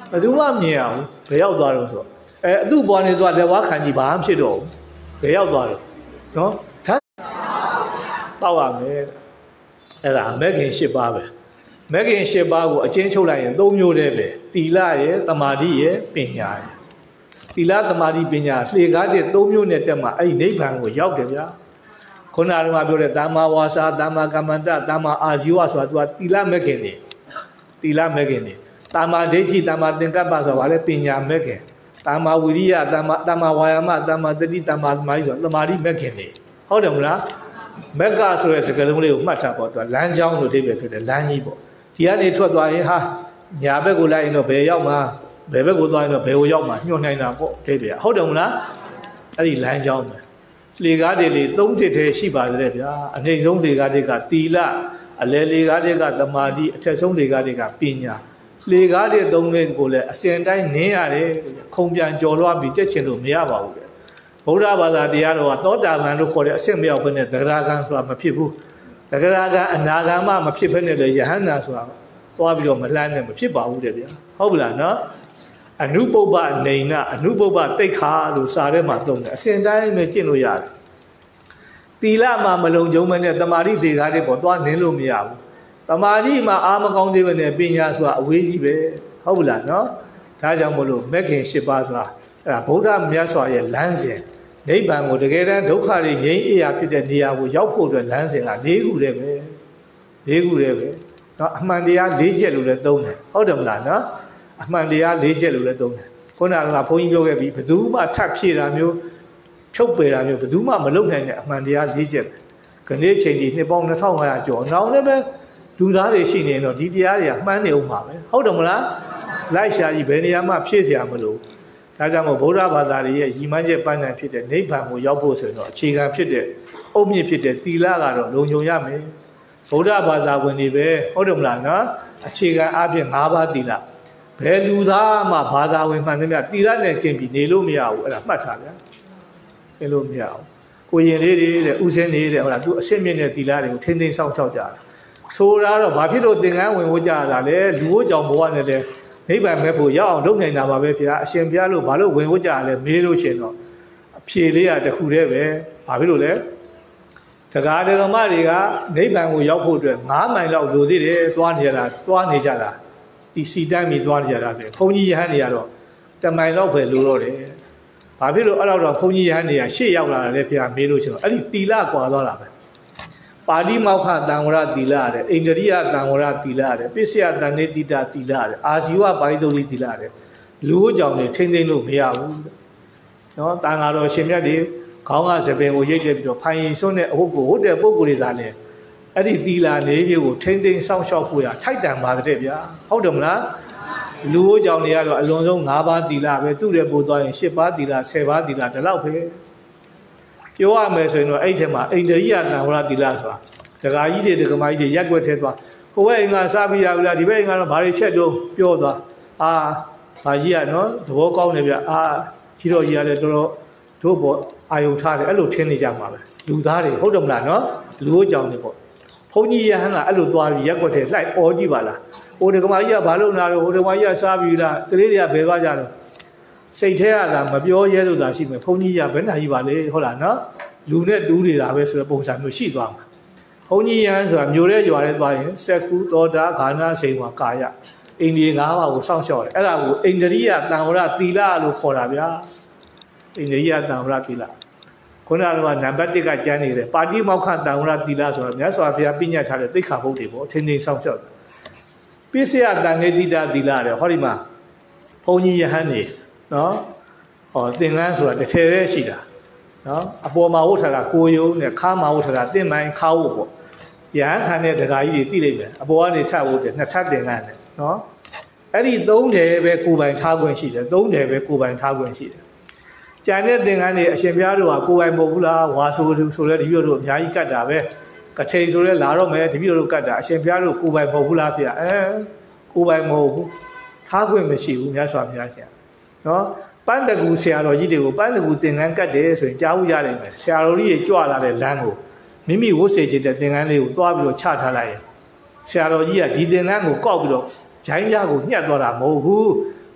ဘယ်သူမှမြင်အောင်ဘယ်ရောက်သွားတော့ဆိုအဲအတုပေါ်နေသွားလက်ဝါးခံကြည့်ဘာမှဖြစ်တော့ဘယ်ရောက်သွားတော့နော်ထမ်းပေါ့ရမယ်အဲ့ဒါမဂ်ခင်၈ပါးပဲမဂ်ခင်၈ပါးကိုအချင်းချုပ်လိုက်ရင်၃မျိုးတည်းပဲတီလရဲ့တမာတိရဲ့ပညာရဲ့တီလတမာတိပညာလှေကားတဲ့၃မျိုးနဲ့တက်မှအဲ့ဒီနိဗ္ဗာန်ကိုရောက်တယ်ဗျာခုနကပြောတဲ့တမ္မာဝါစာတမ္မာကမ္မန္တတမ္မာအာဇီဝဆိုတာသူကတီလမဂ်ခင်နေတီလမဂ်ခင်နေတမ္မာဒိဋ္ဌိတမ္မာသင်္ကပ္ပဆိုတာလည်းပညာမဂ်ခင်တမ္မာဝိရိယတမ္မာတမ္မာဝါယာမတမ္မာတတိတမ္မာသမာဓိဆိုတာတမာတိမဂ်ခင်နေဟုတ်တယ်မလားမက္ကဆိုတဲ့စကားလုံးလေးကိုမှတ်ထားပေါ့သူကလမ်းကြောင်းလို့အဓိပ္ပာယ်ဖြစ်တယ်လမ်းကြီးပေါ့ဒီကနေထွက်သွားရင်ဟာညာဘက်ကိုလိုက်ရင်တော့ဘယ်ရောက်မှာဘယ်ဘက်ကိုသွားရင်တော့ဘယ်ကိုရောက်မှာညှို့နိုင်တာပေါ့အဓိပ္ပာယ်ဟုတ်တယ်မလားအဲ့ဒီလမ်းကြောင်းပဲလေကားတွေလေသုံးတစ်ထဲရှိပါတယ်ဗျာအနှိမ့်ဆုံးလေကားတွေကတီလအလဲလေကားတွေကသမာဓိအထက်ဆုံးလေကားတွေကပညာလေကားတွေသုံးလေးကိုလည်းအစဉ်တိုင်းနင်းရတယ်ခုံပြန်ကြော်လွှားပြီးတက်ချင်လို့မရပါဘူးဗျဗုဒ္ဓဘာသာတရားတော်ကသောတာပန်လို့ခေါ်တဲ့အဆင့်မြောက်ဘဲနဲ့သဂရာဂံဆိုတာမဖြစ်ဘူးသဂရာဂံအနာဂံမှမဖြစ်ဘဲနဲ့လေယဟန္တာဆိုတာသွားပြီးတော့မလှမ်းနဲ့မဖြစ်ပါဘူးတဲ့ဗျာဟုတ်ပြီလားနော်အနုပုပ္ပနေနအနုပုပ္ပတိတ်ခါလို့စာထဲမှာသုံးတယ်အစဉ်တိုင်းပဲကျင့်လို့ရတယ်တီလမှာမလုံခြုံမနဲ့တမာတိလေကားတွေပေါ်သွားနင်းလို့မရဘူးတမာတိမှာအာမကောင်းသေးပဲနဲ့ပညာဆိုတာအဝေးကြီးပဲဟုတ်ပြီလားနော်ဒါကြောင့်မလို့မဂ်ခင်၈ပါးဆိုတာအဲ့ဒါဗုဒ္ဓမြတ်စွာရဲ့လမ်းစဉ်နိဗ္ဗာန်ကိုတကယ်တမ်းဒုက္ခတွေငြိမ်းအေးရဖြစ်တဲ့နေရာကိုရောက်ဖို့အတွက်လမ်းစဉ်က၄ခုတည်းပဲ၄ခုတည်းပဲเนาะအမှန်တရား၄ချက်လို့လည်းသုံးတယ်ဟုတ်တယ်မလားเนาะအမှန်တရား၄ချက်လို့လည်းသုံးတယ်ခုနကဘုန်းကြီးပြောခဲ့ပြီးဘယ်သူမှထပ်ဖြည့်တာမျိုးဖြုတ်ပယ်တာမျိုးဘယ်သူမှမလုပ်နိုင်တဲ့အမှန်တရား၄ချက်ပဲခဏချိန်ကြီးနှစ်ပေါင်းနှစ်ထောင်၅ရာကျော်နောက်လည်းပဲလူသားတွေရှိနေတော့ဒီတရားတွေကမှန်းနေအောင်ပါပဲဟုတ်တယ်မလားလိုက်ရှာကြီးဘယ်နေရာမှဖြည့်เสียမလို့ဒါကြောင့်မို့ဗုဒ္ဓဘာသာရဲ့ရည်မှန်းချက်ပန်းနိုင်ဖြစ်တဲ့နိဗ္ဗာန်ကိုရောက်ဖို့ဆိုတော့အခြေခံဖြစ်တဲ့အုတ်မြင့်ဖြစ်တဲ့သီလကတော့လုံခြုံရမယ်ဗုဒ္ဓဘာသာဝင်တွေပဲဟုတ်တယ်မလားနော်အခြေခံအပြင်၅ပါးသီလဘယ်လူသားမှဘာသာဝင်မှန်သမျှသီလနဲ့ကျင့်ပြီးနေလို့မရဘူးအဲ့ဒါမှတ်ထားဗျာနေလို့မရဘူးကိုရင်လေးတွေတဲ့ဥစဉ်နေတဲ့ဟုတ်လားသူအစစ်မြင့်တဲ့သီလတွေကိုထိမ့်သိမ်းစောင့်ရှောက်ကြတာဆိုတာတော့ဘာဖြစ်လို့သင်္ကန်းဝင်ဖို့ကြတာလဲလူ့ကြောင့်ဘဝနဲ့လဲနိဗ္ဗာန်မဲ့ဖို့ရောက်အောင်လုပ်နိုင်တာပါပဲဗျာအရှင်ဘုရားလို့ဘာလို့ဝင်ဖို့ကြလဲမေးလို့ရှင်တော့အဖြေလေးရတခုတည်းပဲဘာဖြစ်လို့လဲတရားဓမ္မတွေကနိဗ္ဗာန်ကိုရောက်ဖို့အတွက်၅မိုင်လောက်လိုသေးတယ်သွားနေကြတာသွားနေကြတာဒီစီတန်းပြီးသွားနေကြတာပဲဘုန်းကြီးရဟန်းတွေကတော့တမိုင်လောက်ပဲလိုတော့တယ်ဘာဖြစ်လို့အဲ့လောက်တော့ဘုန်းကြီးရဟန်းတွေကရှေ့ရောက်လာတယ်ဗျာမေးလို့ရှင်တော့အဲ့ဒီတီလကွာသွားတာပဲပါဠိမောက္ခတံဝရသီလတဲ့အိန္ဒြိယတံဝရသီလတဲ့ပစ္စယတန်နေတိတသီလတဲ့အာဇီဝပါဠိတုလိသီလတဲ့လူ့ကြောင့်နေထိမ့်သိမ့်လို့မရဘူးနော်တန်ဃာတော်ရှင်မြတ်တွေခေါင်းကစပင်ကိုရိတ်တက်ပြီးတော့ဖိုင်ရင်စွန်းတဲ့အဟုတ်ကိုဟုတ်တဲ့ပုံကိုယ်တွေသာလဲအဲ့ဒီသီလလေးမျိုးကိုထိမ့်သိမ့်စောင့်ရှောက်ဖို့ရထိုက်တန်ပါတဲ့ဗျာဟုတ်တယ်မလားလူ့ကြောင့်နေရတော့အလွန်ဆုံး၅ပါးသီလပဲသူ့ရဲ့ပို့သွားရင်၈ပါးသီလ၁၀ပါးသီလဒီလောက်ပဲပြောရမယ်ဆိုရင်တော့အဲ့ထဲမှာအိန္ဒြိယတံဝရသီလဆိုတာဒကာကြီးတွေဒကာမကြီးတွေရက်ွက်ထဲသွားဟိုဘက်အိမ်ကစားပြီးရပြီလားဒီဘက်အိမ်ကတော့ဘာတွေချက်တော့ပြောသွားအာဘာကြီးကနော်သဘောကောင်းတယ်ဗျအာကြီးတော်ကြီးကလည်းတော်တော်တို့ပေါ့အာယုံထားတယ်အဲ့လိုထင်းနေကြမှာပဲလူသားတွေဟုတ်တယ်မလားနော်လူ့ကြောင့်နေပေါ့ဘုန်းကြီးရဟန်းကအဲ့လိုသွားပြီးရက်ွက်ထဲလိုက်អော်ကြည့်ပါလားဟိုဒကာမကြီးကဘာလုပ်နေလဲဟိုဒကာမကြီးကစားပြီးလားကလေးတွေကဘယ်သွားကြတော့စိတ်ထဲကသာမပြောရဲလို့သာရှိမယ်ဘုန်းကြီးကဘယ်နှကြီးပါလေဟုတ်လားနော်လူနဲ့တူးနေတာပဲဆိုတဲ့ပုံစံမျိုးရှိသွားမှာဘုန်းကြီးရန်ဆိုတာမျိုးရဲရွာရဲသွားရင်စက္ခုသောတာဂါနာစိန်ဝါကာယအိန္ဒိယ၅ပါးကိုစောင့်ရှောက်တယ်အဲ့ဒါကိုအိန္ဒြိယတံဝရသီလလို့ခေါ်တာဗျာအိန္ဒြိယတံဝရသီလခုနကတော့နံပါတ်၁ကကျမ်းနေတယ်ပါဠိမောက္ခတံဝရသီလဆိုတာမြတ်စွာဘုရားပြညတ်ထားတဲ့သိက္ခာပုဒ်တွေပေါ့ထင်းထင်းစောင့်ရှောက်တယ်ပစ္စယတန်နေတိတသီလတဲ့ဟောဒီမှာဘုန်းကြီးယဟန်နေနော်ဟောသင်္ကန်းဆိုတာတစ်ထည်ပဲရှိတာနော်အပေါ်မှာဝတ်ထားတာကိုယုံနဲ့ခါမှာဝတ်ထားတာတင့်မိုင်းခါဝတ်ပေါ့ရဟန်းခံတဲ့ဒကာကြီးတွေသိလိမ့်မယ်အပေါ်ကနေထပ်ဝတ်တယ်နှစ်ထပ်သင်္ကန်းနဲ့နော်အဲ့ဒီသုံးထည်ပဲကိုယ်ပိုင်ထားခွင့်ရှိတယ်သုံးထည်ပဲကိုယ်ပိုင်ထားခွင့်ရှိတယ်ကျန်တဲ့သင်္ကန်းတွေအရှင်ဘုရားတို့ကကိုယ်ပိုင်မဟုတ်ဘူးလားဝါဆိုဆိုလဲတပည့်တို့အများကြီးကတ်တာပဲကထိန်ဆိုလဲလာတော့မယ်တပည့်တို့ကတ်တာအရှင်ဘုရားတို့ကိုယ်ပိုင်မဟုတ်ဘူးလားဗျအဲကိုယ်ပိုင်မဟုတ်ဘူးထားခွင့်မရှိဘူးမြတ်စွာဘုရားရှင်နော်ပန်းတကူဆရာတော်ကြီးတွေကိုပန်းတကူသင်္ကန်းကတ်တယ်ဆိုရင်ကြားဘူးရနိုင်မယ်ဆရာတော်ကြီးကြီးကြွလာတဲ့လမ်းကိုမိမိဝတ်စေခြင်းတဲ့သင်္ကန်းလေးကိုတွားပြီးတော့ချထားလိုက်ရင်ဆရာတော်ကြီးကဒီသင်္ကန်းကိုကောက်ပြီးတော့ဂျိုင်းပြားကိုညှက်သွားတာမဟုတ်ဘူး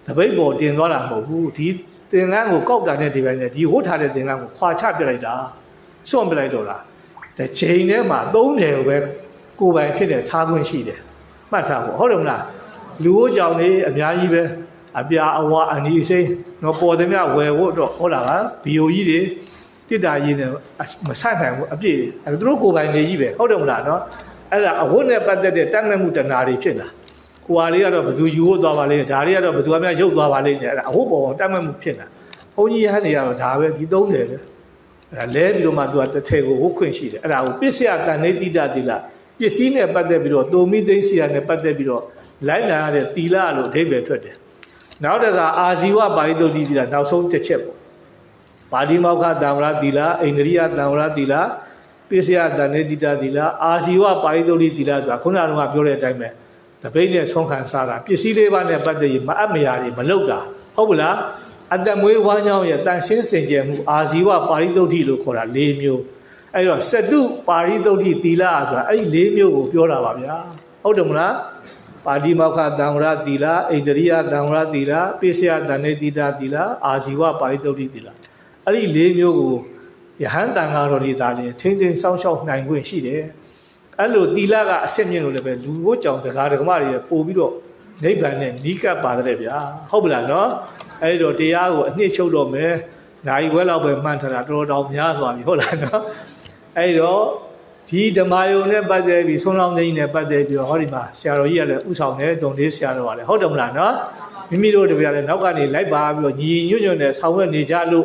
the Bible didn't know who did the land will go down at the event, the water had the land will quite happy. So I'm like Dora. The chain Emma don't ever go by Peter Targun Sheet. Matter, hold on now. Luo Johnny, a Yaive, a Bia Awa, and you say, no for them out where what or B O E did I in a Masaka a bit, and don't go by the Eve. Hold on now. I wonder about the Tanamutanari Pina. Who are the other do you do Valley, Daria of Duama Joe Valley, I hope on Tamamu Pina. Only had the other David, you don't live. And then you might do at the table, who can she? And I will be say at Nati Dadilla. You see a bad below, do me they see and a bad below. Lina, the Tila, David Twitter. Now that Aziwa by the Dilla, now so the chap. Padimaka Damra Dilla, Indria Damra Dilla, Pisia Danedita Dilla, Aziwa by the Dilla, Zakuna Pure Time. The Bania Song and Sara, Pisile, but the Mamiari, Maloda, Hobula. At the way one year, dancing Saint James, Aziwa Parido Dilo, Cora, Lemio. I don't say, do Parido Dilla, I Lemio, Pura. Hold on, Padimaka Damra Dilla, Adria Damra Dilla, Pisia Danedita Dilla, Aziwa Parido Dilla. I Lemio, Yahantanga Dali, Tintin Sound Shop nine way she there. Allo Dilla, Semino level, watch out the Garamaria, Pobido, Neighbor, Nika Padrebia, Hobla, no? I don't know, nature of me. Now you well up a mantana, draw down Yazwan, Holano. I know, T. the Mayo never there be so long in a bad day, your Holima, Sharoya, Usane, don't this Sharo, hold on, no? Mimido de Villa, Nogani, like Bob, Union, Sour Nijalu.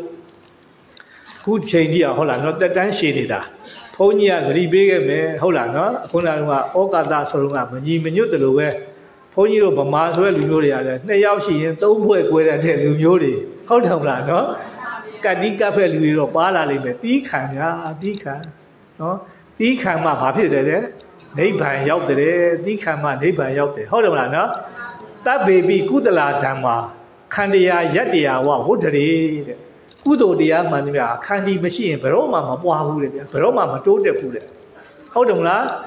Good change, Holland, not that dance shaded. Ponya, the big me, Holland, Holland, Okada, Soloma, Menu the Lowe. Pony of Mamaswell, Luria, Nayashi, and don't work with a tell you, how do I know? Cadika Pellu, Pala, Dika, Dika, no? Dika, my papi there, they buy out there, Dika, my they buy out there. How do I know? That baby, good la tama, Candia, Yadia, what would they? Good odia, Mania, candy machine, Peroma, Mabu, Peroma, told the food. How do I?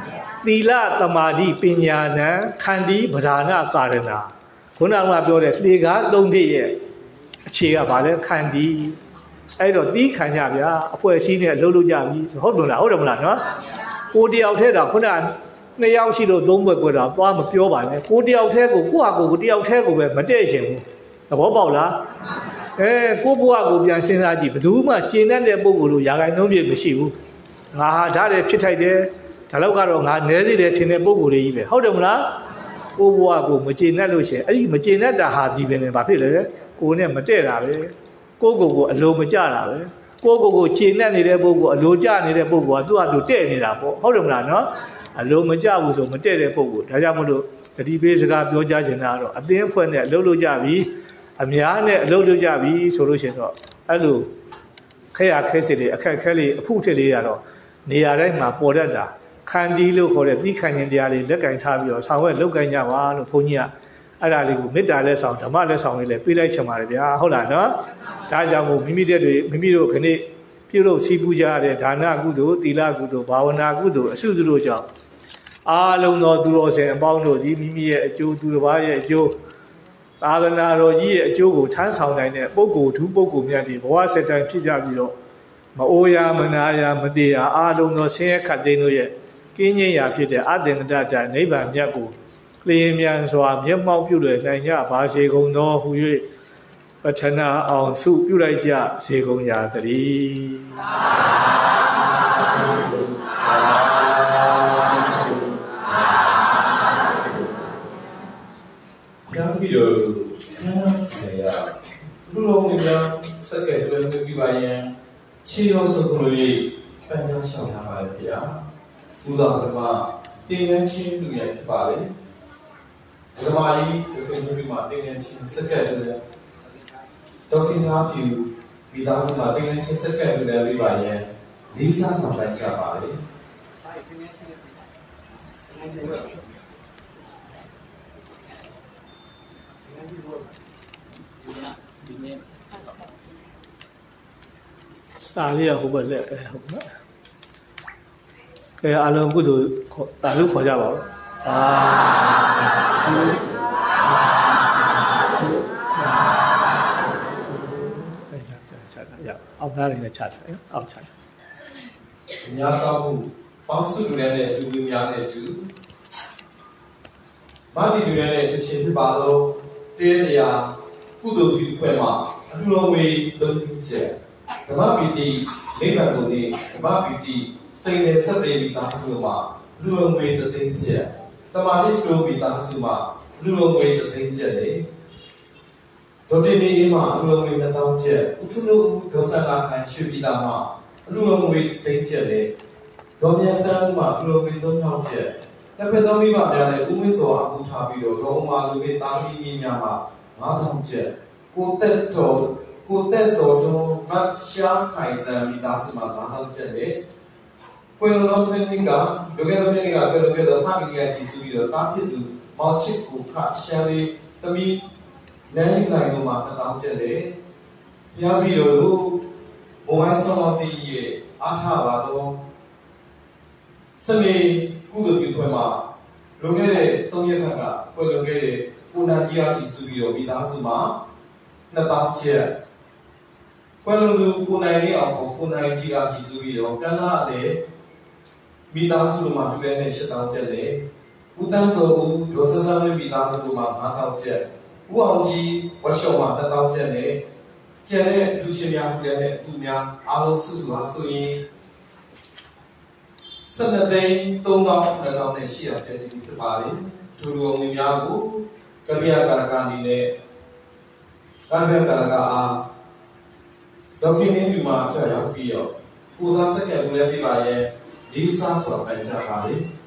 Tila Tamadi Pinyana, Kandi, Badana, Garana. Kuna Biores, Liga, don't be Chia Bale, Kandi. I don't think Kanyabia, a poor senior Lulu Javi, Hodula, Hodamana. Odi out here, Kuna, Nayashiro, don't work with a bomb of pure one. Odi out here, Guago, Odi out here, with Madation. The Bobola. Eh, Gobuago, Yansinaji, Duma, Chin and the Bogulu, Yaga, no be Mishu. I had a pit idea. Talogaro had nearly let in a boguli. How do I? Oh, Wago, Magina Lucia, I Magina that had even a papilla, go near Matera, go go, a low Majara, go go, chin and a bogo, a low jan in a bogo, do I do ten in a bogo? How do I know? A low Maja was a Matera bogo, Tajamudo, the debate got no judgenaro, a being for a Lolo Javi, a Miane, Lolo Javi solution. Hello, Kaya Cassidy, a Kelly, a Puteliano, Niarema, Borda. Candy look for a decan in the alley, look and Tabio, somewhere look at Yawa, Punya, Adali, Midales on the mother song, like Pila Chamaria, Holanda, Tajamu, immediately, Mimido, Cane, Puro, Sibuja, Dana Gudu, Tila Gudu, Bawana Gudu, Sudu job. Ah, no, no, Duros and Bondo, Mimi, Joe, Duvaya, Joe, Adana, Rogi, Joe, Tansound, and Bogo, two Bogo, Miadi, was at time Pijabio. Maoya, Manaya, Madia, I don't know, say, Cadeno yet. Kenya Peter, Aden Data, neighbor Yaku, Liam Swam, Yamau Pula, Nanya, Pasego, no, who you, Patana on Soup Uraja, Segonia three. Gambio, Canasa, Lulonga, second when the Givayan, Chios of Rui, Panjang Hamalia. Udama, Tingan Chin to get Bali. Ramai, the Kenuri Martin and Chin second. Talking about you, we doesn't Martin and Chin second with everybody. These are some like Bali. Stalia, who was there. Okay, I don't go to I look for Java. Ah. အောက်သားလေးနဲ့ချထားတယ်အောက်ချထားညာတော့ပေါင်းစုလူတဲ့လူမျိုးများနဲ့တူမာတီလူတဲ့လူရှင်ဖြစ်ပါတော့တဲတရားကုသိုလ်ပြုဖွဲ့မှာအထူးတော်ဝေသုံးခုချက်ဓမ္မပီတိနိဗ္ဗာန်ကိုနေဓမ္မပီတိစိတ်နဲ့ဆက်တဲ့မိသားစုမှာအထူးတော်ဝေတသိန်းချက်တမာတိစတိုမိသားစုမှာအထူးတော်ဝေတသိန်းချက်လေဒေါ်တင်နေမှာအထူးတော်ဝေတစ်သောင်းချက်ဥထုလို့ဒေါ်ဆန္ဒခံရွှေပြည်သားမှာအထူးတော်ဝေသိန်းချက်လေဒေါ်မြတ်ဆန်းမှာအထူးတော်ဝေသုံးထောင်ချက်တစ်ဖက်သုံးမိဘများနဲ့ဦးဝင်းစောအမှုထားပြီးတော့ဒေါ်ဥမာလူလေးတာမီကြီးများမှာငါးထောင်ချက်ကိုတက်တော်ကိုတက်စောတော်မရှာခိုင်စံမိသားစုမှာငါးထောင်ချက်လေကွယ်တော်ပင်နကလူကဲတော်ပင်နကကွယ်တော်ကတော်ဖခင်ကြီးကြီးစုပြီးတော့တာဖြစ်သူမောင်ချစ်ကိုခရှာလေးတမီနိုင်လိုက်တော့မှာတစ်ထောင်ချက်လေပြားပြီးတော့လူဘဝဆောင်းတီးရဲ့အားထားပါတော့စနေကုသိုလ်ပြုခွင့်မှာလွန်ခဲ့တဲ့သုံးရက်ခန့်ကပွဲလွန်ခဲ့တဲ့ကိုနာကြီးအားကြီးစုပြီးတော့မိသားစုမှာနှစ်ပေါင်းချက်ပွဲလွန်သူကိုနိုင်လေးအောင်ကိုနိုင်ကြီးအားကြီးစုပြီးတော့ကန်းလာတဲ့မိသားစုမှာတွေ့တဲ့ရှစ်တောင်းချက်လေဦးတန်းစောဦးဒေါ်ဆဆန်းရဲ့မိသားစုမှာငါးတောင်းချက်ဦးအောင်ကြီးဝတ်ရှော့မှာတစ်တောင်းချက်နဲ့ကျန်တဲ့လူရှင်များတွေ့တဲ့သူများအားလုံးစုစုဟာဆိုရင်စနသိန်းသုံးသောင်းနှစ်ထောင်နဲ့ရှိအောင်ကျင်းပဖြစ်ပါလေ။လူလူအဝင်များကိုကပိယကာရကအနေနဲ့ကပိယကာရကအားဒေါခင်မင်းဒီမှာအထက်ရောက်ပြီးတော့ကိုစားစက်ကလူလည်းပြပါရဲ့လေးစားဆိုတာပန်ကြပါလေ။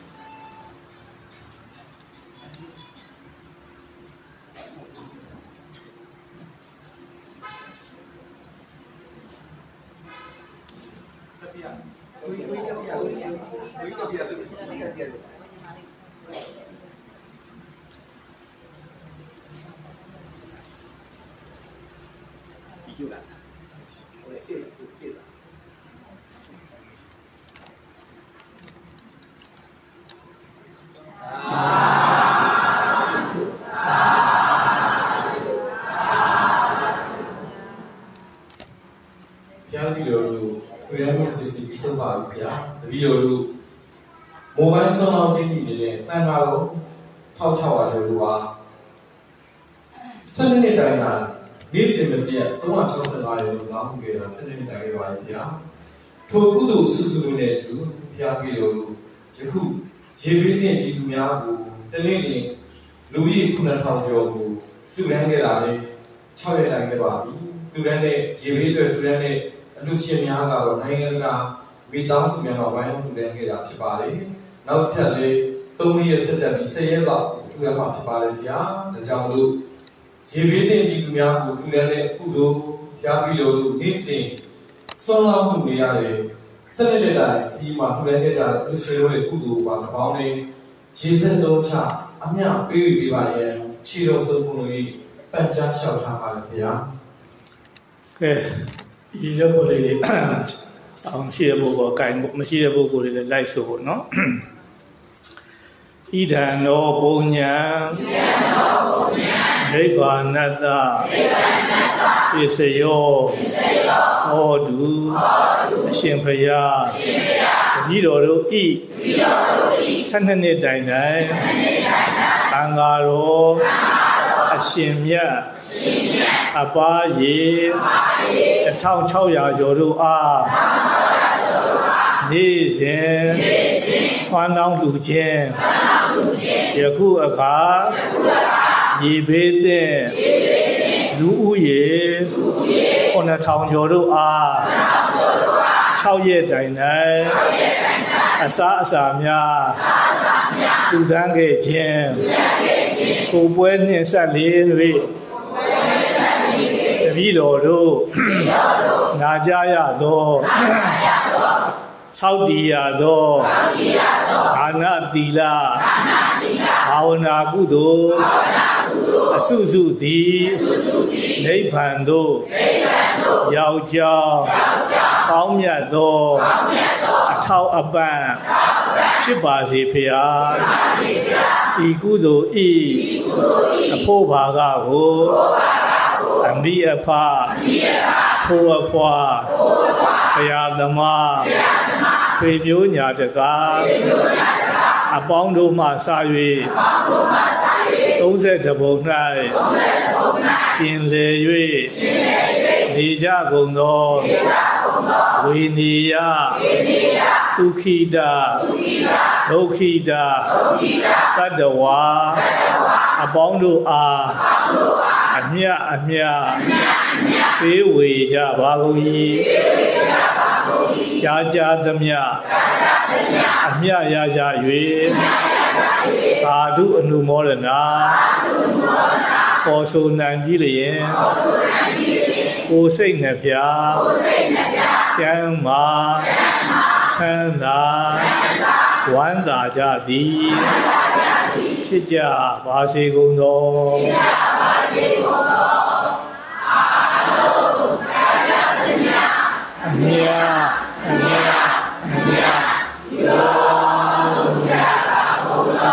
မိုဘိုင်းဆောင်းအောင်ပြီးနေတယ်တန်ခါတော့ထောက်ချပါဆိုလို့ပါစနေနေ့တိုင်းကနေ့စဉ်မပြတ်သုံး၆၅ရေလို့ငါမှုခဲ့တာစနေနေ့တိုင်းပဲပါဗျာထိုကုသိုလ်စုစုနဲ့တူဖျားပြီးလို့ယခုရေပေးတဲ့ဒီလူများကိုတနေ့နေ့လူကြီးခုနှစ်ထောင်ကျော်ကိုလှူဒန်းခဲ့တာလေ၆ရက်တိုင်းခဲ့ပါပြီလှူဒန်းတဲ့ရေပေးတွေလှူဒန်းတဲ့အလူရှင်များကတော့နိုင်ငံတကာမိသားစုများကဝိုင်းဝန်းလှူဒန်းခဲ့တာဖြစ်ပါလေနောက်ထပ်လေးသုံးရက်ဆက်တက်ပြီးဆယ်ရက်လောက်ထူရမှာဖြစ်ပါလေဗျာဒါကြောင့်လို့ရေပေးတဲ့ဒီလူများကိုထူရတဲ့ကုသိုလ်ဖျားပြီးလို့နေ့စဉ်ဆွမ်းလောင်းမှုနေရတယ်စနစ်လက်တိုင်းဒီမှာထူရခဲ့ကြတဲ့လူရှင်တို့ရဲ့ကုသိုလ်ပါတစ်ပေါင်းနဲ့ရေစက်လုံးချအမြပေးပြီးပါရဲ့ခြေတော်ဆုံးလို့ပန်ကြားလျှောက်ထားပါလေဗျာကဲရေစက်ပေါ်လေးအောင်ရှိတဲ့ပုဂ္ဂိုလ်အကင်မရှိတဲ့ပုဂ္ဂိုလ်တွေလည်းလိုက်ဆိုဖို့နော်ဣဒံနောပုညံနိဗ္ဗာနတ္တပစ္စယောဟောတုအရှင်ဘုရားတပည့်တော်တို့ဤဆယ်နှစ်နှစ်တိုင်တိုင်သံဃာတော်အရှင်မြတ်အပါရေတစ်ထောင်ခြောက်ရာကျော်တို့အားနေ့စဉ်ဆွမ်းလောင်းလူချင်းယခုအခါရေဘေးတဲ့လူဦးရေခုနှစ်ထောင်ကျော်တို့အားခြောက်ရက်တိုင်တိုင်အစားအစာများလူတန်းခဲ့ခြင်းကိုပွဲနှင့်ဆက်လေး၍တပည့်တော်တို့နာကြရသောသောက်တည်ရသောဒါနသီလဘာဝနာကုသိုလ်အစုစုသည်နိဗ္ဗာန်သို့ရောက်ကြောင်းကောင်းမြတ်သောအထောက်အပံ့ဖြစ်ပါစေဖေဟာဤကုသိုလ်ဤအဖို့ဘာကကိုအမိအဖဖိုးအဖွာဆရာသမားဆွေမျိုးညာတကားအပေါင်းတို့မှစ၍သုံးဆယ်တဘုံ၌ကျင်လေ၍နေကြကုန်သောဝိနိယဒုက္ခိတဒုက္ခိတတတ္တဝါအပေါင်းတို့အားအမြတ်အမြတ်ပေးဝေကြပါကုန်၏ကြာကြာသမျှအမြတ်ရကြ၍သာဓုအနုမောဒနာပေါ်ဆိုနိုင်ပြီလျင်ကိုယ်စိတ်နှပြကျမ်းမာချမ်းသာဝမ်းသာကြသည်ဖြစ်ကြပါစေကုန်သောအမြတ်အမြတ်အမြတ်ယောမြတ်ပါကုန်သော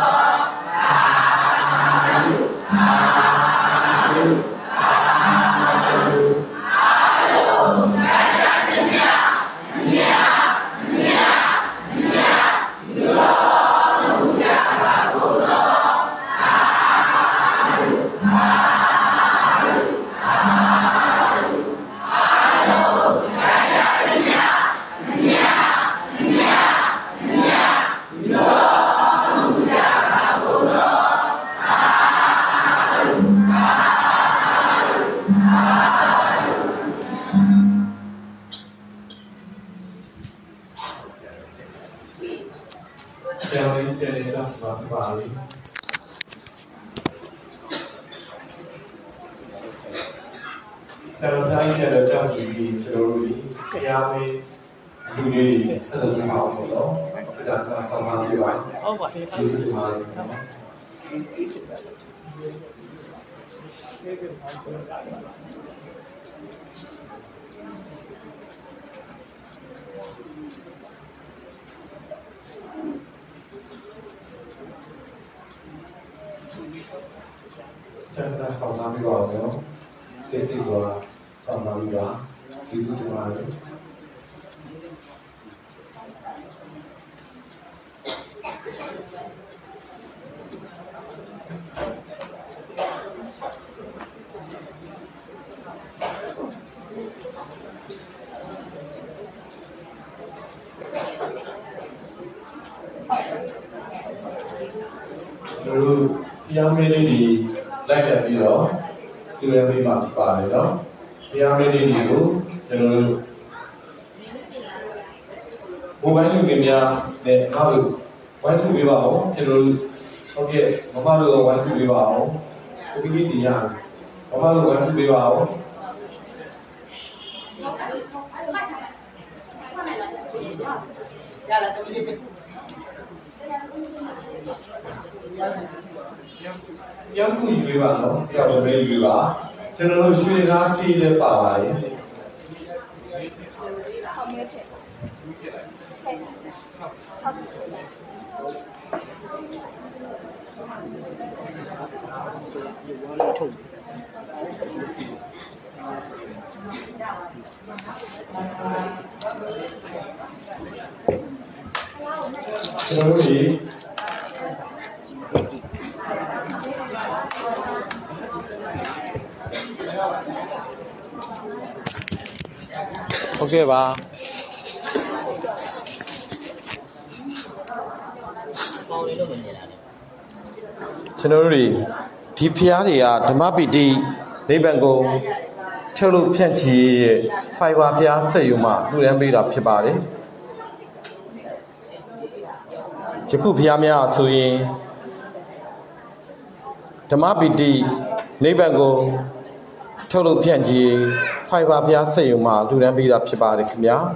ဆရာတော်တိုင်းရဲ့ကြောက်ကြည့်ပြီးကျွန်တော်တို့ကြားမေးလူတွေဆက်လုပ်ပါအောင်လို့ဒါကဆောင်းပါပြပါဟုတ်ပါကျေးဇူးတင်ပါတယ်ကျန်တဲ့ဆောင်းပါပြပါအောင်နော်ဒီစီဆိုတာဆောင်းပါပြပါကျေးဇူးတင်ပါတယ်တို့တရားမင်းလေးတွေလိုက်တက်ပြီးတော့ဒီလိုမျိုးမှဖြစ်ပါတယ်နော်တရားမင်းလေးတွေကိုကျွန်တော်တို့မိုဘိုင်းလူငယ်များနဲ့ဘာလို့ဝိုင်းခုပေးပါအောင်ကျွန်တော်တို့ဟုတ်ကဲ့မမတို့ဝိုင်းခုပေးပါအောင်ဒီကိတိတရားမမတို့ဝိုင်းခုပေးပါအောင်ရလာတမီးလေးရောက်ခုယူပေးပါနော်ကြောက်ပဲယူပေးပါကျွန်တော်တို့ရွှေကားစီးလည်းပါပါတယ်ကျွန်တော်တို့ဒီဟုတ်ကဲ့ပါကျွန်တော်တို့ဒီဖျားတွေကဓမ္မပိတိနိဗ္ဗာန်ကိုထုတ်လို့ဖြန့်ချီရဲ့ဖိုင်ဘာဖျားဆက်ယူမှလူရန်ပေးတာဖြစ်ပါတယ်ယခုဖျားများဆိုရင်ဓမ္မပိတိနိဗ္ဗာန်ကိုထုတ်လို့ဖြန့်ချီဖိုင်ဘာဖျားဆက်ယူမှလူရန်ပေးတာဖြစ်ပါတယ်ခင်ဗျာ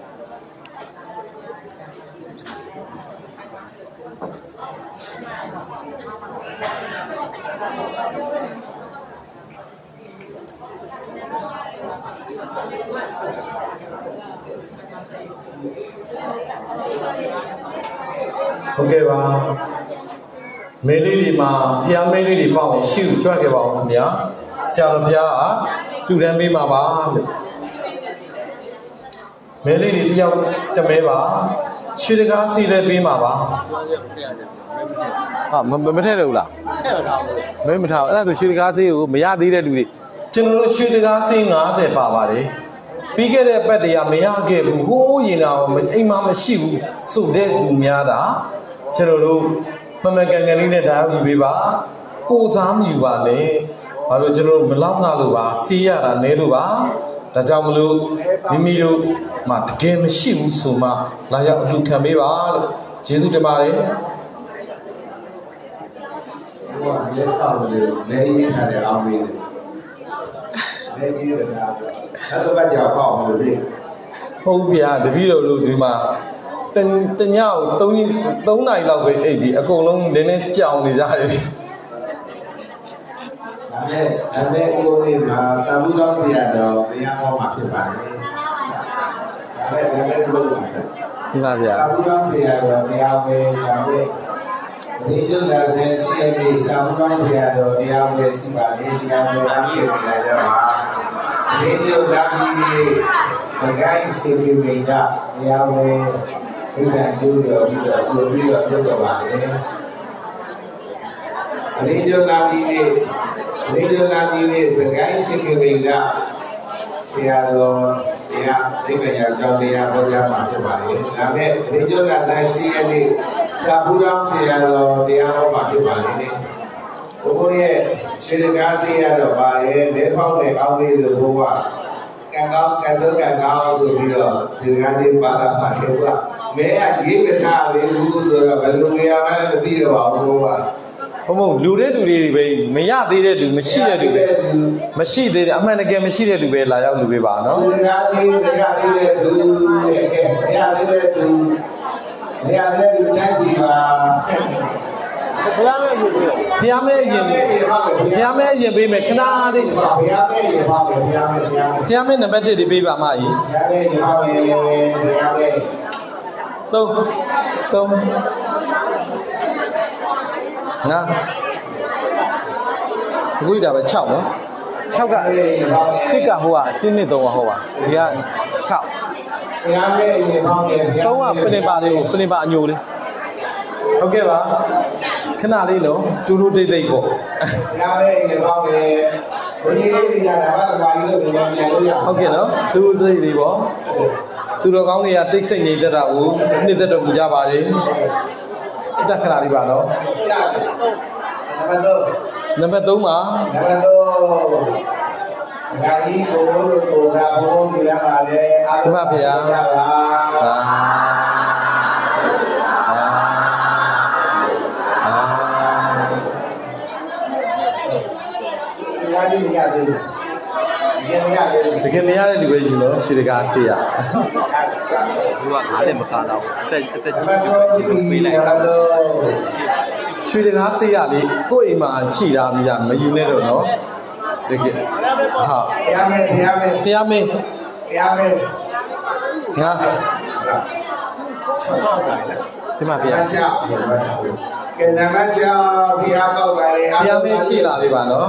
ဟုတ်ကဲ့ပါမင်းလေးတွေမှာဖျားမင်းလေးတွေပေါ့ရင်ရှိဦးကြွခဲ့ပါအောင်ခင်ဗျာဆရာတော်ဘုရားကလူတန်းပေးမှာပါလို့မဲလေးတွေတယောက်တမဲပါရွှေတကားစီလည်းပေးမှာပါဟာမထည့်တော့ဘူးလားထည့်တော့မင်းမထားဘူးအဲ့ဒါဆိုရွှေတကားစီကိုမရသေးတဲ့လူတွေကျွန်တော်တို့ရွှေတကားစီ၅၀ပါပါတယ်ပြီးခဲ့တဲ့ပတ်တည်းကမရခဲ့ဘူးဟိုးရင်တော့အိမ်မှာမရှိဘူးစုတဲ့သူများတာကျွန်တော်တို့မမကန်ကန်လေးနဲ့ဒါယူပေးပါကိုစားမယူပါနဲ့ဘာလို့ကျွန်တော်တို့မလောက်ငါလို့ပါစီးရတာနဲလို့ပါဒါကြောင့်မလို့မိမိတို့မှတကယ်မရှိဘူးဆိုမှလာရောက်အလှခံပေးပါလို့ကျေးဇူးတင်ပါတယ်ဟိုကလက်အောက်လေးလက်ရင်းထားတဲ့အောင်လေးလက်ရင်းကအဲ့တော့ကကြောက်ပေါ့လို့ပြီဟုတ်ဗျာတပည့်တော်တို့ဒီမှာတတညကို၃၃နာရီလောက်ပဲအိပ်ပြီးအကုန်လုံးနည်းနည်းကြောင်နေကြတယ်ဒါနဲ့ဒါနဲ့ကိုယ်လေးမှာသာဘူးတော်ဆရာတော်တရားဟောမှာဖြစ်ပါတယ်ဒါနဲ့ဒါနဲ့ဘုရားဒီပါဗျာသာဘူးတော်ဆရာတော်တရားပဲဒါပဲဒီကျလာတဲ့စီအမ်အေသာဘူးတော်ဆရာတော်တရားပဲရှိပါလေတရားပဲအားဖြင့်လာကြပါဒီကျလာပြီးစကိုင်းစီပီမိတ်တရားပဲဒီကံကျိုးတော်ပြီးတော့ကျိုးပြီးတော့ပြုတ်တော့ပါလေအလေးကျလာပြီးနေဒီလိုလာပြီးနေစကိုင်းစီပီမိတ်ဆရာတော်တရားဒီကညာကြောင့်တရားဟောကြားမှာဖြစ်ပါလေဒါနဲ့ဒီကျလာတဲ့စီအမ်အေသာဘူးတော်ဆရာတော်တရားဟောမှာဖြစ်ပါလေဘုရားရဲ့ခြေကားသေးရတော့ပါလေလက်ဖောက်နဲ့အောင်းလေးလို့ဘုရားကံကောင်းကံသောကံကောင်းဆိုပြီးတော့ခြေကားသေးပါလာပါလေဘုရားမဲကရေးကနာလေးဘူးဆိုတော့ဘယ်လိုနေရာမှမသိတော့ပါဘူးဘုရားဘုံဘုံလူတဲ့လူတွေပဲမရသေးတဲ့လူမရှိတဲ့လူမရှိသေးတဲ့အမှန်တကယ်မရှိတဲ့လူပဲလာရောက်လူပေးပါနော်ခြေကားသေးမရသေးတဲ့လူရဲ့ကဲမရသေးတဲ့လူမရသေးတဲ့လူတက်စီပါဘုရားမဲရင်ပေးဘုရားမဲရင်ပေးဘုရားမဲရင်ပေးမယ်ခဏလေးဘုရားမဲရင်ပါမယ်ဘုရားမဲဘုရားမဲဘုရားမဲနံပါတ်၁ဒီပေးပါမကြီးဘုရားမဲရင်ပါမယ်ဘုရားမဲသုံးသုံးနာအခုဒါပဲ၆နော်၆ကတစ်ကဟိုကတစ်နှစ်သုံးကဟောပါဒီက၆ဘုရားမဲရင်ပါမယ်သုံးကပလင်ပါလေးကိုပလင်ပါအညိုလေးဟုတ်ကဲ့ပါခဏလေးလုံးတူတူတိတ်တိတ်ပေါ့ဘုရားမဲရင်ပါမယ်ဘုန်းကြီးလေးညာတာဘာသာကြီးလို့ပြန်ပြန်လို့ရဟုတ်ကဲ့နော်တူတူတိတ်လေးပေါ့သူတော်ကောင်းတွေကတိတ်ဆိတ်နေတတ်တာကိုနှစ်သက်တော်မူကြပါလေတက္ကရာလေးပါနော်နံပါတ်၃ပါနံပါတ်၃ဒါကြီးကိုလို့ကိုကဘုန်းကြီးရပါလေအားလုံးပါဗျာဟာဟာဒီမရသေးဘူးတကယ်မရတဲ့လူပဲရှင်လို့ရှေ့တကားဆေးရသူကငါးလည်းမကားတော့အသက်အသက်ကြီးကြီးပေးလိုက်ရွှေတကားဆေးရလေကိုယ့်အိမ်မှာရှိတာမြင်မယူနဲ့တော့နော်တကယ်ဟာဘုရားမဲဘုရားမဲဘုရားမဲဘုရားမဲငါဒီမှာဘုရားကဲနမချာဘုရားပေါက်ပါလေဘုရားမဲရှိလာပြီပါနော်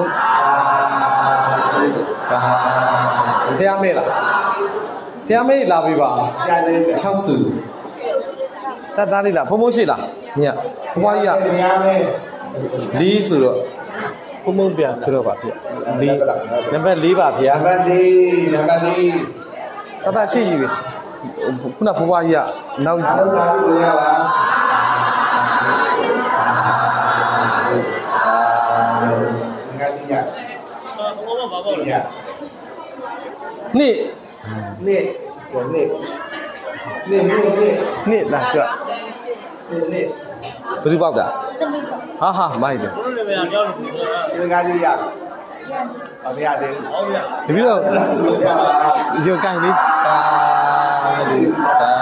ဟာဘုရားမဲလားဘုရားမဲလာပြီပါ၆စုတတ်သားလေးလားဖုံဖုံရှိလားမြတ်ဘွားကြီးကဘုရားမဲလေးဆိုတော့ဖုံဖုံပြဆိုတော့ပါဗျလေးနံပါတ်၄ပါဗျာနံပါတ်၄နံပါတ်၄တတ်သားရှိကြီးပြီခုနဘွားကြီးကနောက်အားလုံးပါလို့ရပါငါကြီးရဘောမဘာဘောလဲနေ့နေ့နေ့နေ့နေ့နေ့နေ့လာကြနေ့နေ့ဘယ်သူပေါက်တာဟာဟာမိုက်တယ်ဘုရားလည်းမရကြောက်လို့ဒီငါကြီးရပါမရသေးဘူးဟုတ်ဗျာတပည့်တော့ရုပ်ကိုင်းလေးအာဒီအာ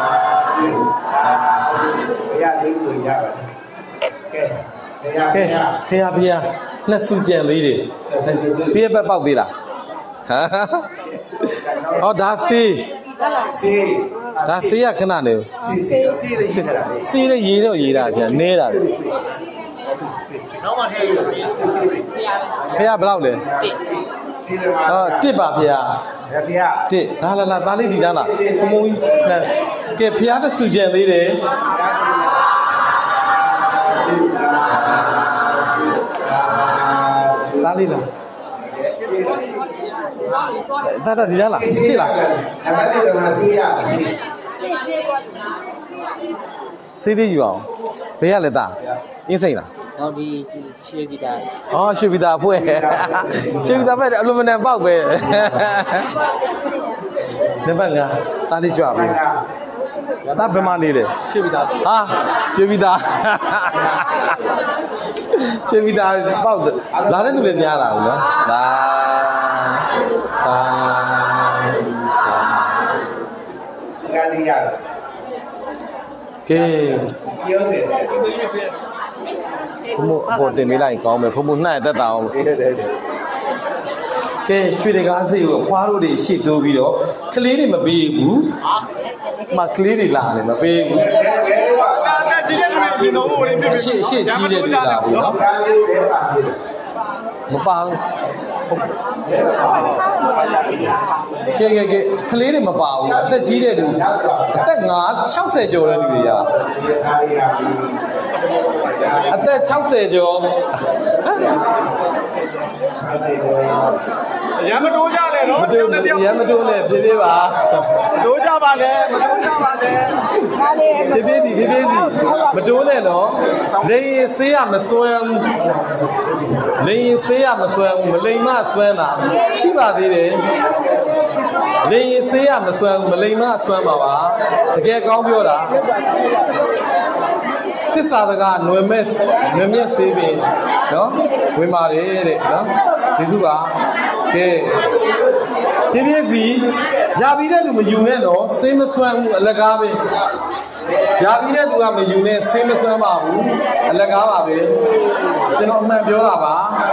မရသေးဘူးဆိုရပါတယ်ကဲကဲဖေရဖေရလက်စုကြံလေးတွေပြည့်ပတ်ပေါက်သေးလားဟာဟောဒါစီစီဒါစီရခဏနေစီစီစီရရေးတာလေစီရရေးတော့ရေးတာဗျာနဲတာနောက်မှထည့်ရစီစီရဖေဘယ်လောက်လဲအော်တစ်ပါဖေဖေရတစ်လာလာလာသားလေးဒီသားလားခမုံကြီးကဲဖေတဆူကြံသေးတယ်သားလေးလားသားသားဒီသားလားရှိလားအမလေးတော့စီးရစေးသေးယူအောင်ဘယ်ရလဲသားအင်းစိမ့်လားဟောဒီရွှေပြည်သားอ๋อရွှေပြည်သားအဖွဲ့ရွှေပြည်သားပဲအလူမီနီယံပေါက်ပဲနံပါတ်၅သားလေးကြွပြီသားဘယ်မှာနေလဲရွှေပြည်သားဟာရွှေပြည်သားရွှေပြည်သားပေါက်လာတဲ့လူတွေများလာဘူးနော်ဒါဒါစကားလေးရတယ်ကဲပြောတယ်ဘုံမအပေါ်တင်မေးလိုက်ကောင်းမယ်ဘုံမနှံ့တက်တာအောင်တယ်တယ်တယ်ကဲရွှေတကားစိတ်ကိုခွားတို့တွေရှေ့တိုးပြီးတော့ကလေးတွေမပေးဘူးမကလေးတွေလာတယ်မပေးဘူးရှေ့ရှေ့ကြီးတဲ့တွေလာပြီနော်ဒါလေးပဲပါမပါဘူးကဲကဲကဲကလေးတွေမပါဘူးအသက်ကြီးတဲ့လူအသက်၅၆၀ကျော်တဲ့လူတွေရအသက်၆၀ကျော်ရမ်းမတိုးကြနဲ့နော်မတိုးရမ်းမတိုးနဲ့ပြေးပြေးပါတိုးကြပါနဲ့မတိုးကြပါနဲ့ပြေးပြေးစီပြေးပြေးစီမတိုးနဲ့နော်လေရင်ဆေးရမစွမ်းဘူးလေရင်ဆေးရမစွမ်းဘူးမလိမ်မစွမ်းတာရှိပါသေးတယ်လေရင်ဆေးရမစွမ်းဘူးမလိမ်မစွမ်းပါပါတကယ်ကောင်းပြောတာသစ္စာတကားຫນွယ်မဲ့ຫນွယ်မြက်ဆေးပင်နော်ဝင်ပါတယ်တဲ့နော်ကျေးဇူးပါကဲပြင်းပြင်းစီရပြီးတဲ့လူမယူနဲ့တော့ဆေးမစွမ်းဘူးအလကားပဲရပြီးတဲ့လူကမယူနဲ့ဆေးမစွမ်းပါဘူးအလကားပါပဲကျွန်တော်အမှန်ပြောတာပါ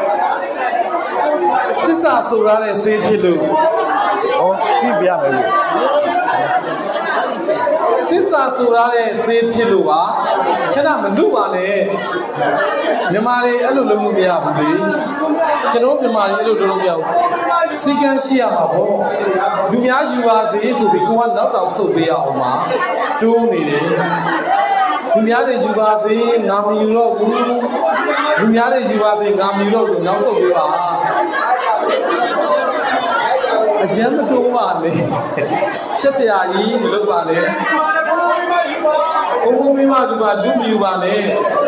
သစ္စာဆိုရတဲ့ဆေးဖြစ်လို့ဟောပြပြရမယ်လို့သစ္စာဆိုရတဲ့ဆေးဖြစ်လို့ပါခဏမလူပါနဲ့မြန်မာတွေအဲ့လိုလုပ်လို့မရဘူးလေကျွန်တော်မြန်မာတွေအဲ့လိုလုပ်လို့မရဘူးစီကံရှိရမှာပေါ့လူများယူပါစေဆိုပြီးကိုကနောက်တောင်ဆုတ်ပေးရအောင်ပါတိုးနေတယ်လူများတွေယူပါစေငါမယူတော့ဘူးလူများတွေယူပါစေငါမယူတော့ဘူးနောက်ဆုတ်ပေးပါအရန်မတိုးပါနဲ့ရှက်စရာကြီးမလုပ်ပါနဲ့ဘုံဘုံမိမဒီမှာလူမယူပါနဲ့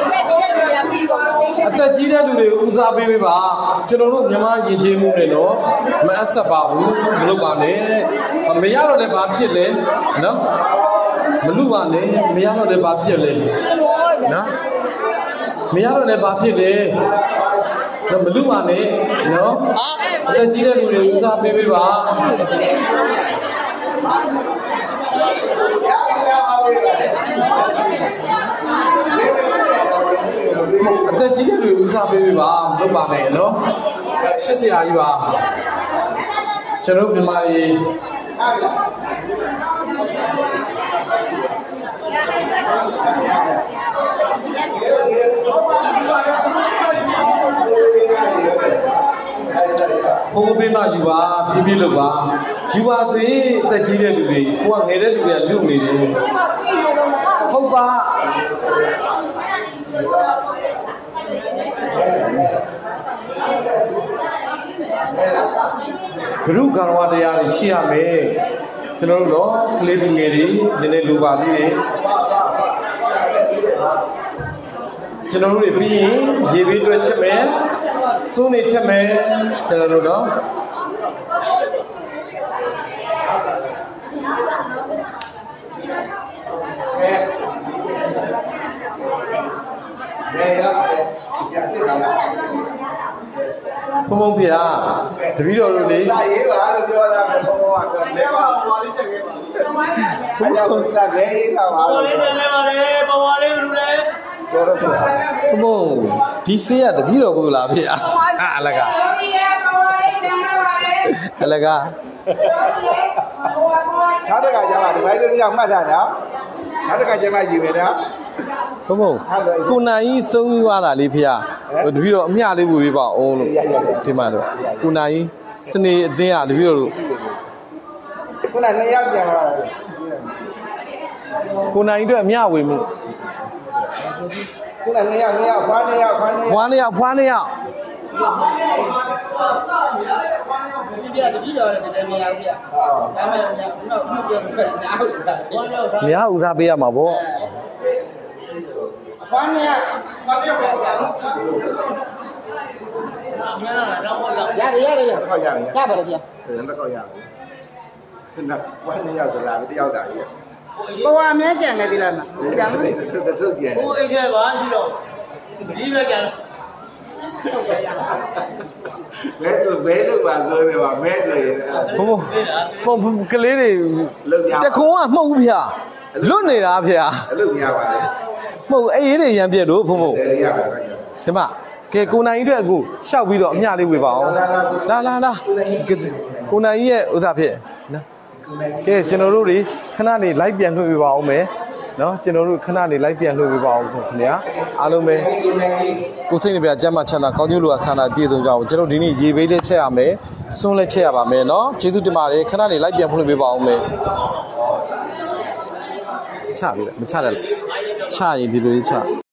အသက်ကြီးတဲ့လူတွေကိုဦးစားပေးပေးပါကျွန်တော်တို့မြန်မာယဉ်ကျေးမှုနဲ့တော့မအပ်ဆက်ပါဘူးမလုပ်ပါနဲ့မရတော့လည်းဘာဖြစ်လဲနော်မလူပါနဲ့မရတော့လည်းဘာဖြစ်လဲနော်မရတော့လည်းဘာဖြစ်လဲတော့မလူပါနဲ့နော်အသက်ကြီးတဲ့လူတွေဦးစားပေးပေးပါအသက်ကြီးတဲ့လူဦးစားပေးပေးပါမလုပ်ပါနဲ့နော်ရှစ်ဆရာကြီးပါကျွန်တော်မြန်မာပြည်ဘုံပေးမှယူပါပြပြလို့ပါယူပါစေအသက်ကြီးတဲ့လူတွေကိုကငယ်တဲ့လူတွေကလူနေတယ်ဟုတ်ပါဂရုကံဝတရားတွေရှိရမယ်ကျွန်တော်တို့တော့ကလေးသူငယ်တွေနည်းနည်းလိုပါသေးတယ်ကျွန်တော်တို့တွေပြီးရင်ရေဘေးတွက်ချက်မယ်စိုးနေချက်မယ်ကျွန်တော်တို့တော့ဘုံဘုံဖေဟာတပည့်တော်တို့လေစာရေးပါလို့ပြောတာဘုံဘုံကလည်းပါဟွာလေးချက်ခဲ့ပါဘုံဘုံစာရေးတာပါလို့ပြောတယ်ပါလေဘဝလေးဘယ်လိုလဲပြောတော့ပြောဘုံဒီဆေးရတပည့်တော်ဘုလားဖေဟာအလကအလကနောက်တစ်ခါကျမှဒီဘိုင်းတို့ကြောင့်မှတ်တာနော်နောက်တစ်ခါကျမှယူမယ်နော်ဘုံဘုံကိုနိုင်ကြီးဆုံးသွားတာလေးဖေဟာတပည့်တော်အမျှလေးဝေပေးပါအောင်လို့ဒီမှာတော့ကိုနိုင်စနေအသင်းကတပည့်တော်တို့ခုနနှစ်ယောက်ကြံပါကိုနိုင်အတွက်အမျှဝေမှုခုနနှစ်ယောက်နှစ်ယောက်ဖွားနှစ်ယောက်ဖွားနှစ်ယောက်ဖွားနှစ်ယောက်ဖွားနှစ်ယောက်ဒီပြတပည့်တော်လည်းတကယ်မရဘူးဗျဒါမှမဟုတ်တော့ဘုပြောဖက်နားဟုတ်တာမရဦးစားပေးရမှာပေါ့ဘာနဲ့ဘာပြောကြလဲရတယ်ရတယ်ဗျခေါက်ရတယ်ရပါတယ်ဗျဘယ်နဲ့ခေါက်ရလဲခုနဖွားနှစ်ယောက်သလားတယောက်တာကြီးဘဝအများကြံနေသေးလားမကြံဘူးထုတ်ထုတ်ကြည့်ကိုအိတ်ထဲပါရှိတော့ဒီဘက်ကမဲဆိုမဲလို့ပါဆိုနေပါမဲဆိုရင်ဘို့ဘို့ကလေးတွေတခုံးကမှုတ်ဗျာလွတ်နေတာဗျာအဲ့လိုမရပါဘူးမှုတ်အေးရေးတွေရံပြက်တို့ဘို့ဘို့တယ်ရပါဘူးဒီမှာကဲကိုနိုင်အတွက်အခုရှောက်ပြီးတော့အမျှလေးဝေပါအောင်လာလာလာကိုနိုင်ရဲ့ဥစားဖြစ်နော်ကဲကျွန်တော်တို့တွေခဏနေလိုက်ပြန်လွှင့်ပေးပါအောင်မယ်နော်ကျွန်တော်တို့ခဏနေလိုက်ပြန်လွှင့်ပေးပါအောင်ခင်ဗျာအားလုံးပဲကိုစိတ်နေပြကျမ်းမချမ်းသာကောင်းကျိုးလိုအပ်ဆန္ဒပြည့်စုံကြအောင်ကျွန်တော်ဒီနေ့ရေဘေးလေးချက်ရမယ်စွန်းလေးချက်ရပါမယ်နော်ကျေးဇူးတင်ပါတယ်ခဏနေလိုက်ပြန်ဖွင့်ပေးပါအောင်မယ်ချပြီလားမချတယ်ချရင်ဒီလိုလေးချ